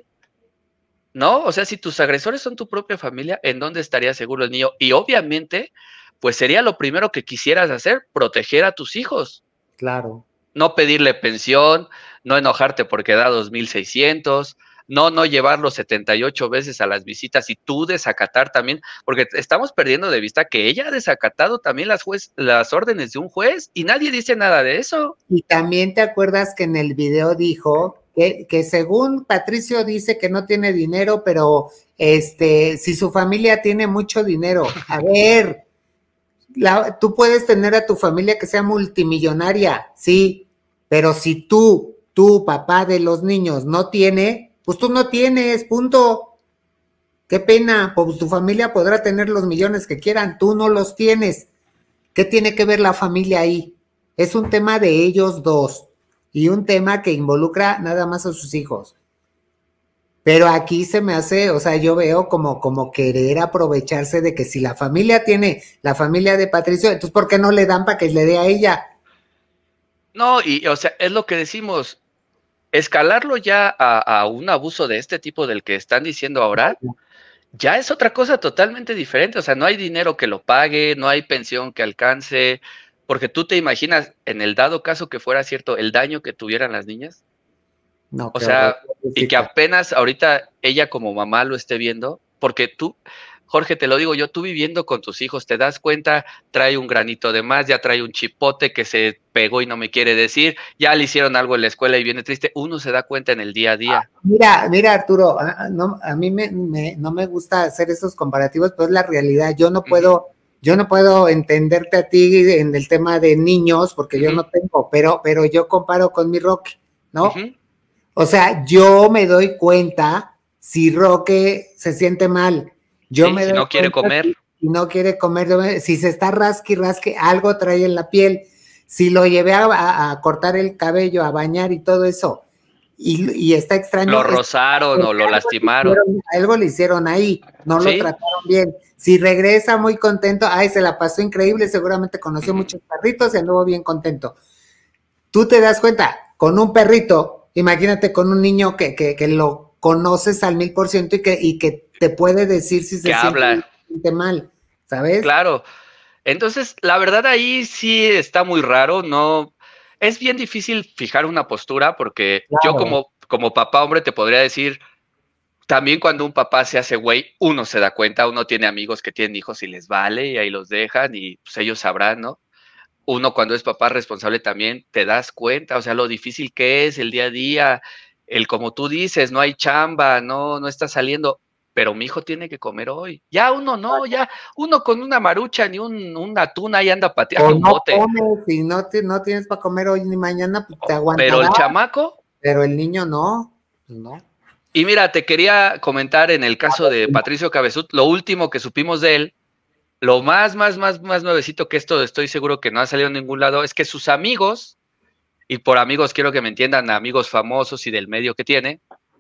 ¿No? O sea, si tus agresores son tu propia familia, ¿en dónde estaría seguro el niño? Y obviamente, pues sería lo primero que quisieras hacer, proteger a tus hijos. claro. No pedirle pensión, no enojarte porque da dos mil seiscientos, no, no llevarlo setenta y ocho veces a las visitas y tú desacatar también, porque estamos perdiendo de vista que ella ha desacatado también las, juez, las órdenes de un juez y nadie dice nada de eso. Y también te acuerdas que en el video dijo que, que según Patricio dice que no tiene dinero, pero este, si su familia tiene mucho dinero, a ver, la, tú puedes tener a tu familia que sea multimillonaria, sí, pero si tú, tú, papá de los niños, no tiene, pues tú no tienes, punto. Qué pena, pues tu familia podrá tener los millones que quieran, tú no los tienes. ¿Qué tiene que ver la familia ahí? Es un tema de ellos dos y un tema que involucra nada más a sus hijos. Pero aquí se me hace, o sea, yo veo como, como querer aprovecharse de que si la familia tiene, la familia de Patricio, entonces ¿por qué no le dan para que le dé a ella? No, y o sea, es lo que decimos, escalarlo ya a, a un abuso de este tipo del que están diciendo ahora, ya es otra cosa totalmente diferente. O sea, no hay dinero que lo pague, no hay pensión que alcance, porque tú te imaginas, en el dado caso que fuera cierto, el daño que tuvieran las niñas. No, O qué horror. sea, y que apenas ahorita ella como mamá lo esté viendo, porque tú, Jorge, te lo digo yo, tú viviendo con tus hijos, te das cuenta, trae un granito de más, ya trae un chipote que se pegó y no me quiere decir, ya le hicieron algo en la escuela y viene triste, uno se da cuenta en el día a día. Mira, mira Arturo, a, no, a mí me, me, no me gusta hacer esos comparativos, pero es la realidad. Yo no puedo, uh-huh. yo no puedo entenderte a ti en el tema de niños, porque uh-huh. yo no tengo, pero, pero yo comparo con mi Roque, ¿no? Uh-huh. O sea, yo me doy cuenta si Roque se siente mal. Yo sí, me si doy no quiere comer. Si, si no quiere comer, si se está rasque, rasque, algo trae en la piel. Si lo llevé a, a, a cortar el cabello, a bañar y todo eso, y, y está extraño. Lo rozaron es, o lo lastimaron. Le hicieron, algo le hicieron ahí, no ¿sí? lo trataron bien. Si regresa muy contento, ay, se la pasó increíble, seguramente conoció uh-huh. muchos perritos y anduvo bien contento. Tú te das cuenta, con un perrito, imagínate con un niño que, que, que lo conoces al mil por ciento y que, y que te puede decir si se siente, habla. siente mal, ¿sabes? Claro. Entonces, la verdad ahí sí está muy raro, no, es bien difícil fijar una postura porque claro. yo como, como papá, hombre, te podría decir, también cuando un papá se hace güey, uno se da cuenta, uno tiene amigos que tienen hijos y les vale y ahí los dejan y pues ellos sabrán, ¿no? Uno cuando es papá responsable también te das cuenta, o sea, lo difícil que es el día a día, el como tú dices, no hay chamba, no, no está saliendo, pero mi hijo tiene que comer hoy. Ya uno no, ya uno con una marucha ni un, un atún ahí anda pateando o un no bote. Comes, si no, te, no tienes para comer hoy ni mañana, pues te aguantará. Pero el chamaco. Pero el niño no, pues no. Y mira, te quería comentar en el caso de Patricio Cabezut, lo último que supimos de él, lo más, más, más, más nuevecito que esto estoy seguro que no ha salido en ningún lado, es que sus amigos, y por amigos quiero que me entiendan, amigos famosos y del medio que tiene,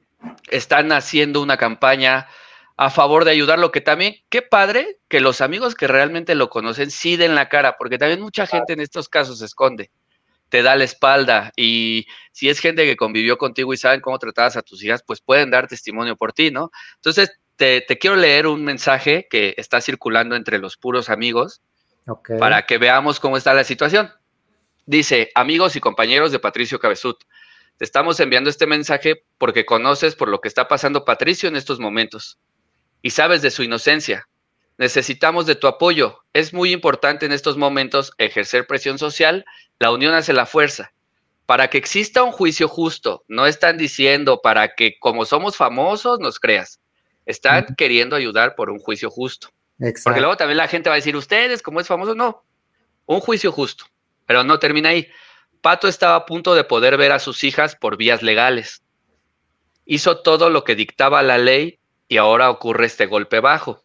están haciendo una campaña a favor de ayudarlo, que también, qué padre que los amigos que realmente lo conocen sí den la cara, porque también mucha gente en estos casos se esconde, te da la espalda, y si es gente que convivió contigo y saben cómo tratabas a tus hijas, pues pueden dar testimonio por ti, ¿no? Entonces, te, te quiero leer un mensaje que está circulando entre los puros amigos, okay, para que veamos cómo está la situación. Dice: amigos y compañeros de Patricio Cabezud, te estamos enviando este mensaje porque conoces por lo que está pasando Patricio en estos momentos y sabes de su inocencia. Necesitamos de tu apoyo. Es muy importante en estos momentos ejercer presión social. La unión hace la fuerza. Para que exista un juicio justo, no están diciendo para que como somos famosos nos creas. Están uh-huh. queriendo ayudar por un juicio justo. Exacto. Porque luego también la gente va a decir, ustedes como es famoso, no. Un juicio justo. Pero no termina ahí. Pato estaba a punto de poder ver a sus hijas por vías legales. Hizo todo lo que dictaba la ley y ahora ocurre este golpe bajo.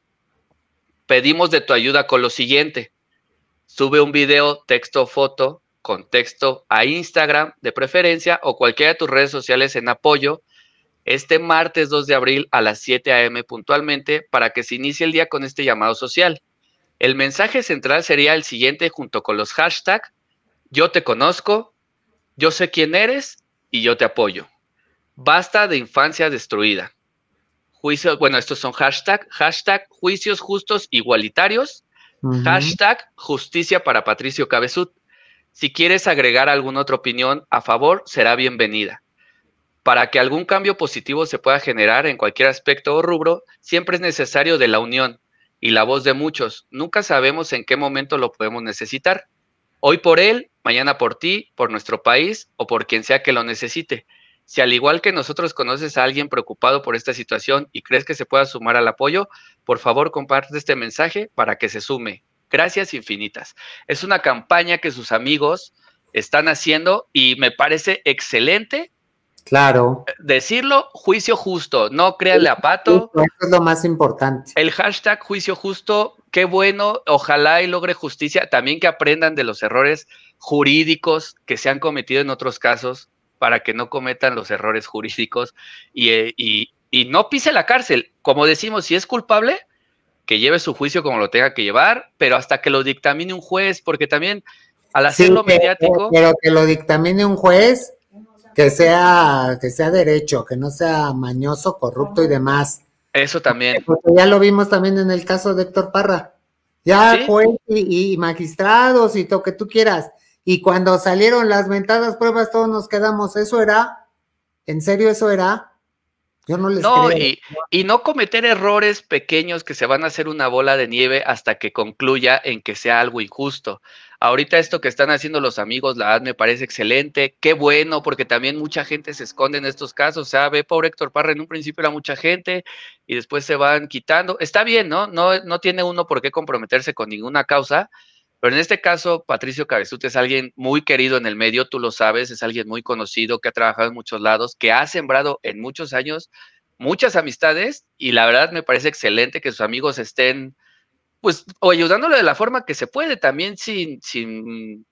Pedimos de tu ayuda con lo siguiente. Sube un video, texto o foto con texto a Instagram de preferencia o cualquiera de tus redes sociales en apoyo este martes dos de abril a las siete a eme puntualmente para que se inicie el día con este llamado social. El mensaje central sería el siguiente junto con los hashtags yo te conozco, yo sé quién eres y yo te apoyo. Basta de infancia destruida. Juicios, bueno, estos son hashtag, hashtag juicios justos igualitarios, uh-huh. hashtag justicia para Patricio Cabezud. Si quieres agregar alguna otra opinión a favor, será bienvenida. Para que algún cambio positivo se pueda generar en cualquier aspecto o rubro, siempre es necesario de la unión y la voz de muchos. Nunca sabemos en qué momento lo podemos necesitar. Hoy por él, mañana por ti, por nuestro país o por quien sea que lo necesite. Si al igual que nosotros conoces a alguien preocupado por esta situación y crees que se pueda sumar al apoyo, por favor comparte este mensaje para que se sume. Gracias infinitas. Es una campaña que sus amigos están haciendo y me parece excelente. Claro. Decirlo, juicio justo, no créanle a Pato. Eso es lo más importante. El hashtag juicio justo, qué bueno, ojalá y logre justicia. También que aprendan de los errores jurídicos que se han cometido en otros casos, para que no cometan los errores jurídicos y, y, y no pise la cárcel. Como decimos, si es culpable, que lleve su juicio como lo tenga que llevar, pero hasta que lo dictamine un juez, porque también al hacerlo sí, pero, mediático... Pero que lo dictamine un juez, que sea, que sea derecho, que no sea mañoso, corrupto y demás. Eso también. Porque ya lo vimos también en el caso de Héctor Parra. Ya ¿sí? juez y, y magistrados y lo que tú quieras. Y cuando salieron las mentadas pruebas, todos nos quedamos, ¿eso era? ¿En serio eso era? Yo no les no, creo. Y, y no cometer errores pequeños que se van a hacer una bola de nieve hasta que concluya en que sea algo injusto. Ahorita esto que están haciendo los amigos, la verdad me parece excelente, qué bueno, porque también mucha gente se esconde en estos casos, o sea, ve pobre Héctor Parra, en un principio era mucha gente y después se van quitando. Está bien, ¿no? No, no tiene uno por qué comprometerse con ninguna causa. Pero en este caso, Patricio Cabezud es alguien muy querido en el medio, tú lo sabes, es alguien muy conocido, que ha trabajado en muchos lados, que ha sembrado en muchos años muchas amistades y la verdad me parece excelente que sus amigos estén, pues, o ayudándole de la forma que se puede, también sin, sin,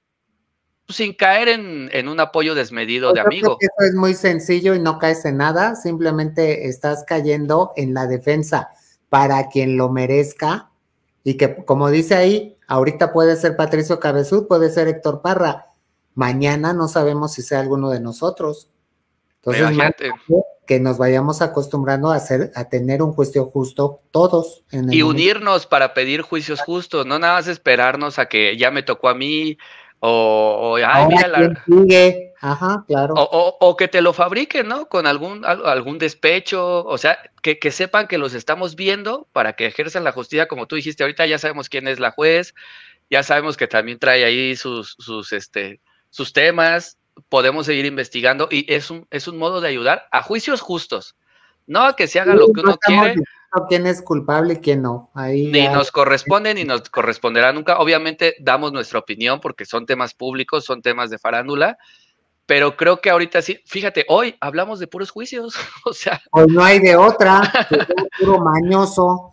sin caer en, en un apoyo desmedido de amigo. Eso es muy sencillo y no caes en nada, simplemente estás cayendo en la defensa para quien lo merezca. Y que, como dice ahí, ahorita puede ser Patricio Cabezud, puede ser Héctor Parra. Mañana no sabemos si sea alguno de nosotros. Entonces, imagínate que nos vayamos acostumbrando a, hacer, a tener un juicio justo todos. En el y momento. Unirnos para pedir juicios justos, no nada más esperarnos a que ya me tocó a mí, o, o ay, mira la... sigue. Ajá, claro. O, o, o que te lo fabriquen, ¿no? Con algún, algún despecho, o sea, que, que sepan que los estamos viendo para que ejerzan la justicia, como tú dijiste ahorita, ya sabemos quién es la juez, ya sabemos que también trae ahí sus, sus, este, sus temas, podemos seguir investigando y es un, es un modo de ayudar a juicios justos, no a que se haga sí, lo que uno no quiere. Quién es culpable y quién no. Ahí ni ya... nos corresponde ni nos corresponderá nunca. Obviamente damos nuestra opinión porque son temas públicos, son temas de farándula, pero creo que ahorita sí, fíjate, hoy hablamos de puros juicios, o sea. Hoy no hay de otra, que es puro mañoso.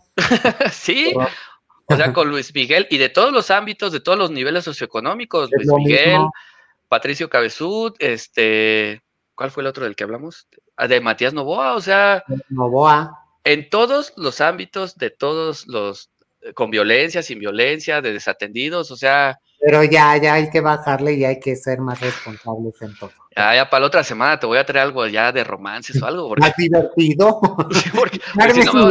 Sí, pero... o sea, con Luis Miguel y de todos los ámbitos, de todos los niveles socioeconómicos, Luis Miguel, mismo. Patricio Cabezud, este, ¿cuál fue el otro del que hablamos? De Matías Novoa, o sea. Novoa. En todos los ámbitos, de todos los, con violencia, sin violencia, de desatendidos, o sea. Pero ya, ya hay que bajarle y hay que ser más responsables en todo. Ya, ya para la otra semana te voy a traer algo ya de romances o algo. Porque... Más divertido. Sí, porque, porque si no me, va,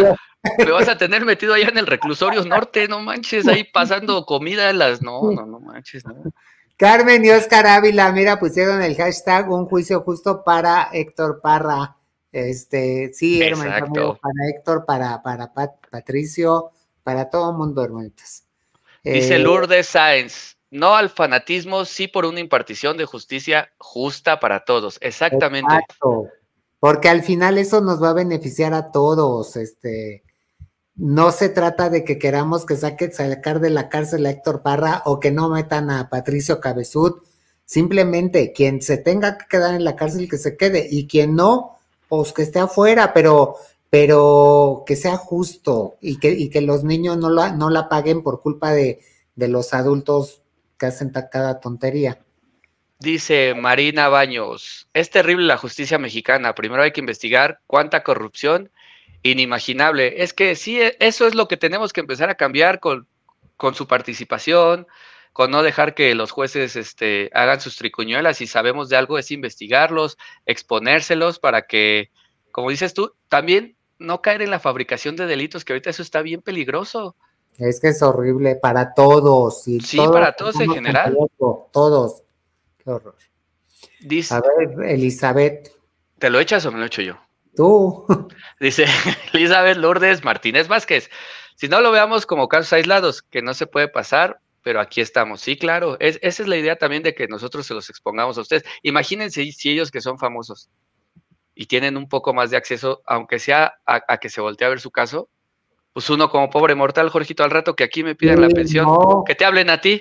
Me vas a tener metido allá en el reclusorio norte, no manches, ahí pasando comida a las... No, no, no manches, no. Carmen y Oscar Ávila, mira, pusieron el hashtag un juicio justo para Héctor Parra. Este, sí, hermanito, para Héctor, para, para Pat, Patricio, para todo el mundo, hermanitos. Dice eh, Lourdes Sáenz, no al fanatismo, sí por una impartición de justicia justa para todos. Exactamente. Exacto, porque al final eso nos va a beneficiar a todos, este... No se trata de que queramos que saque, sacar de la cárcel a Héctor Parra o que no metan a Patricio Cabezud. Simplemente quien se tenga que quedar en la cárcel que se quede y quien no, pues que esté afuera, pero, pero que sea justo y que, y que los niños no la, no la paguen por culpa de, de los adultos que hacen cada tontería. Dice Marina Baños, es terrible la justicia mexicana. Primero hay que investigar cuánta corrupción inimaginable. Es que sí, eso es lo que tenemos que empezar a cambiar con, con su participación, con no dejar que los jueces este, hagan sus tricuñuelas. Si sabemos de algo es investigarlos, exponérselos para que, como dices tú, también no caer en la fabricación de delitos, que ahorita eso está bien peligroso. Es que es horrible para todos. Y sí, todos para todos en general. Todos. Qué horror. Dice, a ver, Elizabeth. ¿Te lo echas o me lo echo yo? Tú. Dice Elizabeth Lourdes Martínez Vázquez. Si no lo veamos como casos aislados, que no se puede pasar, pero aquí estamos. Sí, claro. Es, esa es la idea también de que nosotros se los expongamos a ustedes. Imagínense si ellos que son famosos y tienen un poco más de acceso, aunque sea a, a que se voltee a ver su caso, pues uno como pobre mortal, Jorgito, al rato que aquí me pidan sí, la pensión, no. Que te hablen a ti.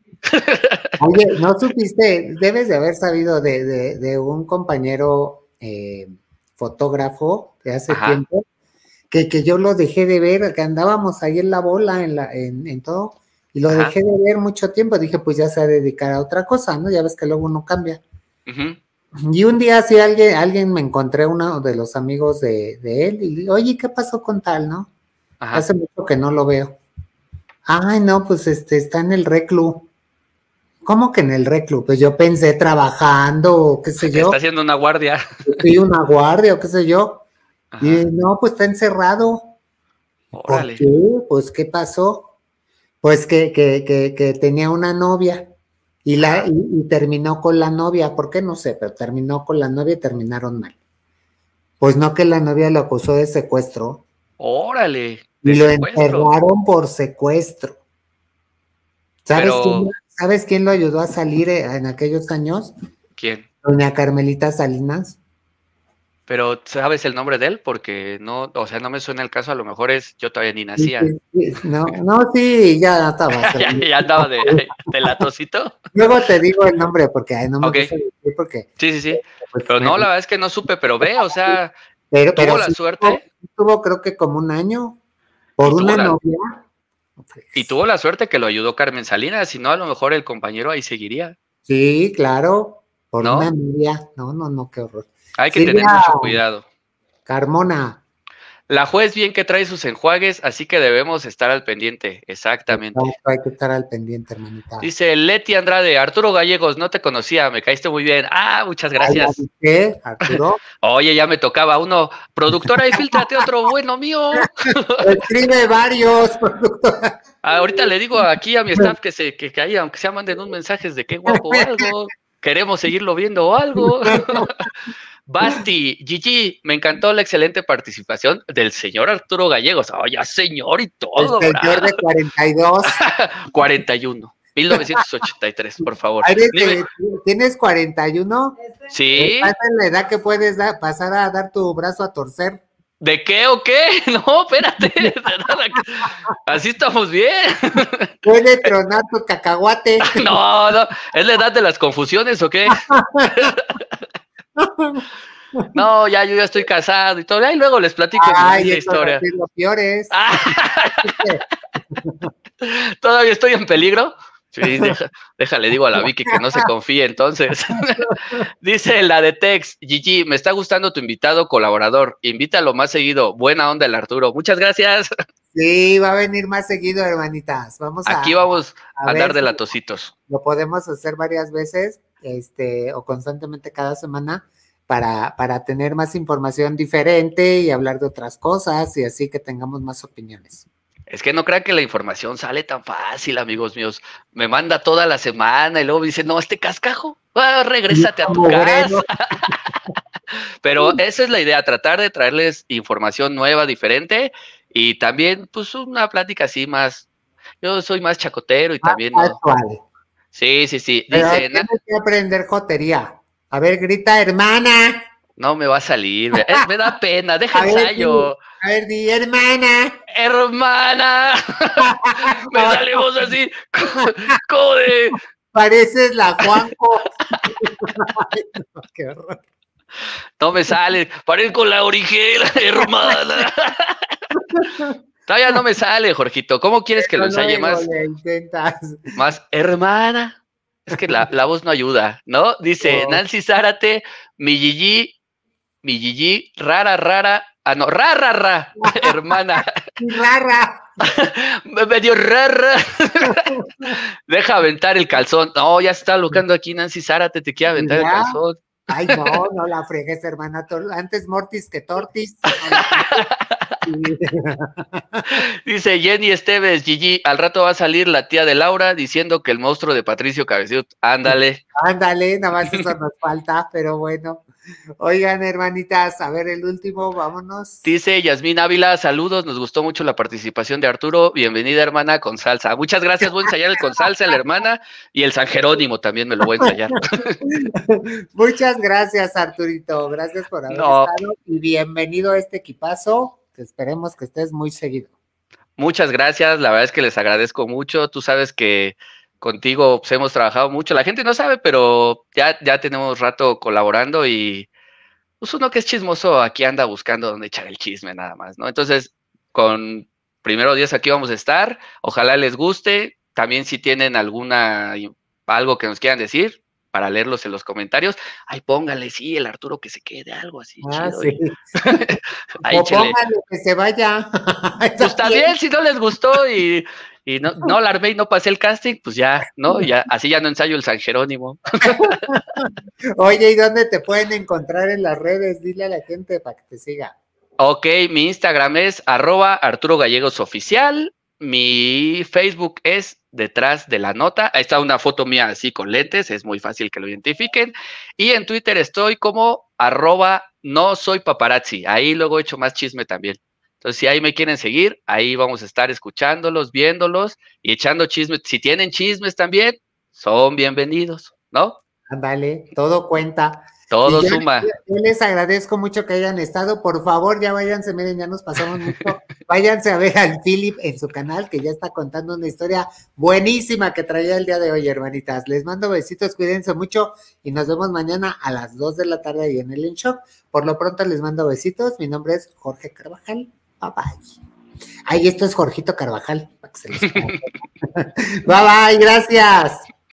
Oye, ¿no supiste? Debes de haber sabido de, de, de un compañero... Eh, fotógrafo de hace Ajá. tiempo, que, que yo lo dejé de ver, que andábamos ahí en la bola, en, la, en, en todo, y lo Ajá. dejé de ver mucho tiempo, dije, pues ya se va a dedicar a otra cosa, ¿no? Ya ves que luego uno cambia. Uh-huh. Y un día sí alguien, alguien me encontré uno de los amigos de, de él, y le digo, oye, ¿qué pasó con tal, no? Ajá. Hace mucho que no lo veo. Ay, no, pues este, está en el reclu. ¿Cómo que en el reclu? Pues yo pensé trabajando o qué sé yo. Está haciendo una guardia. Sí, una guardia o qué sé yo. Ajá. Y no, pues está encerrado. Órale. ¿Por qué? Pues, ¿qué pasó? Pues que, que, que, que tenía una novia y, la, y, y terminó con la novia. ¿Por qué? No sé, pero terminó con la novia y terminaron mal. Pues no, que la novia lo acusó de secuestro. Órale. Y lo enterraron por secuestro. ¿Sabes, pero... quién, ¿Sabes quién lo ayudó a salir en aquellos años? ¿Quién? Doña Carmelita Salinas. Pero, ¿sabes el nombre de él? Porque no, o sea, no me suena el caso, a lo mejor es, yo todavía ni nacía. Sí, sí, sí. No, no, sí, ya estaba. ya, ya andaba de, de latosito. Luego te digo el nombre, porque ay, no me okay. gusta decir porque. Sí, sí, sí. Pues, pero no, la verdad es que no supe, pero ve, o sea, pero, tuvo pero la sí suerte. Tuvo, tuvo, creo que como un año, por una la... novia. Y tuvo la suerte que lo ayudó Carmen Salinas, si no, a lo mejor el compañero ahí seguiría. Sí, claro, por ¿No? una novia. No, no, no, qué horror. Hay que Silvia tener mucho cuidado. Carmona. La juez bien que trae sus enjuagues, así que debemos estar al pendiente. Exactamente. No, hay que estar al pendiente, hermanita. Dice Leti Andrade, Arturo Gallegos, no te conocía, me caíste muy bien. Ah, muchas gracias. Ay, ¿qué, Arturo? Oye, ya me tocaba uno. Productora, y fíltrate otro bueno mío. Escribe varios, productora. Ah, ahorita le digo aquí a mi staff que se que, que ahí, aunque sea, manden un mensaje de qué guapo o algo. Queremos seguirlo viendo o algo. Basti, Gigi, me encantó la excelente participación del señor Arturo Gallegos. Oye, ya señor y todo. El señor de cuarenta y dos. cuarenta y uno. mil novecientos ochenta y tres, por favor. Dime. ¿Tienes cuarenta y uno? Sí. ¿Pasa la edad que puedes dar, pasar a dar tu brazo a torcer? ¿De qué o qué? No, espérate. Así estamos bien. Puede tronar tu cacahuate. No, no. ¿Es la edad de las confusiones o qué? No, ya yo ya estoy casado y todo. Y luego les platico Ay, la historia. Lo peor es. ¿Todavía estoy en peligro? Sí, deja, déjale, digo a la Vicky que no se confíe entonces. Dice la de Tex, Gigi, me está gustando tu invitado colaborador. Invítalo más seguido. Buena onda el Arturo. Muchas gracias. Sí, va a venir más seguido, hermanitas. Vamos a. Aquí vamos a, a andar de latositos. Lo podemos hacer varias veces, este, o constantemente cada semana. para, para tener más información diferente y hablar de otras cosas y así que tengamos más opiniones. Es que no crean que la información sale tan fácil, amigos míos. Me manda toda la semana y luego me dice, no, este cascajo, ah, regrésate a tu casa. Pero esa es la idea, tratar de traerles información nueva, diferente y también, pues, una plática así más. Yo soy más chacotero y más también, ¿no? Sí, sí, sí. Pero dice, tienes que aprender jotería. A ver, grita, hermana. No me va a salir, me, me da pena, deja el ensayo. A ver, di, hermana. Hermana. Me salimos así, como de... Pareces la Juanjo. Ay, no, qué horror. No me sale, parezco la origel, hermana. Todavía no me sale, Jorgito. ¿Cómo quieres que lo ensaye más? Más, hermana. Es que la, la voz no ayuda, ¿no? Dice oh. Nancy Zárate, mi Gigi, mi Gigi, rara, rara, ah, no, rara, rara, hermana. Rara. Me dio rara. Deja aventar el calzón. No, ya se está buscando aquí Nancy Zárate, te quiere aventar ¿Ya? el calzón. Ay, no, no la fregues, hermana. Antes mortis que tortis. Dice Jenny Esteves, Gigi, al rato va a salir la tía de Laura diciendo que el monstruo de Patricio Cabecillo, ándale. Ándale, nada más eso nos falta, pero bueno. Oigan, hermanitas, a ver el último, vámonos. Dice Yasmín Ávila, saludos, nos gustó mucho la participación de Arturo, bienvenida hermana con salsa. Muchas gracias, voy a ensayar el con salsa, la hermana, y el San Jerónimo también me lo voy a ensayar. Muchas gracias, Arturito, gracias por haber no. estado y bienvenido a este equipazo, que esperemos que estés muy seguido. Muchas gracias, la verdad es que les agradezco mucho, tú sabes que contigo pues, hemos trabajado mucho, la gente no sabe, pero ya, ya tenemos rato colaborando y pues uno que es chismoso aquí anda buscando dónde echar el chisme nada más, ¿no? Entonces, con primero días aquí vamos a estar, ojalá les guste, también si tienen alguna, algo que nos quieran decir, para leerlos en los comentarios, ay, póngale, sí, el Arturo que se quede, algo así ah, chido. Sí. Ahí, o póngale que se vaya. Pues también, si no les gustó y... Y no, no la armé y no pasé el casting, pues ya, ¿no? Ya, así ya no ensayo el San Jerónimo. Oye, ¿y dónde te pueden encontrar en las redes? Dile a la gente para que te siga. Ok, mi Instagram es arroba Arturo Gallegos Oficial, mi Facebook es detrás de la nota, ahí está una foto mía así con lentes, es muy fácil que lo identifiquen, y en Twitter estoy como arroba no soy paparazzi, ahí luego he hecho más chisme también. Entonces, si ahí me quieren seguir, ahí vamos a estar escuchándolos, viéndolos y echando chismes. Si tienen chismes también, son bienvenidos, ¿no? Ándale, todo cuenta. Todo yo, suma. Yo les agradezco mucho que hayan estado. Por favor, ya váyanse, miren, ya nos pasamos mucho. Váyanse a ver al Philip en su canal, que ya está contando una historia buenísima que traía el día de hoy, hermanitas. Les mando besitos, cuídense mucho y nos vemos mañana a las dos de la tarde ahí en el En Shock. Por lo pronto les mando besitos. Mi nombre es Jorge Carvajal. Bye bye. Ay, esto es Jorgito Carvajal. Para que se los bye bye, gracias.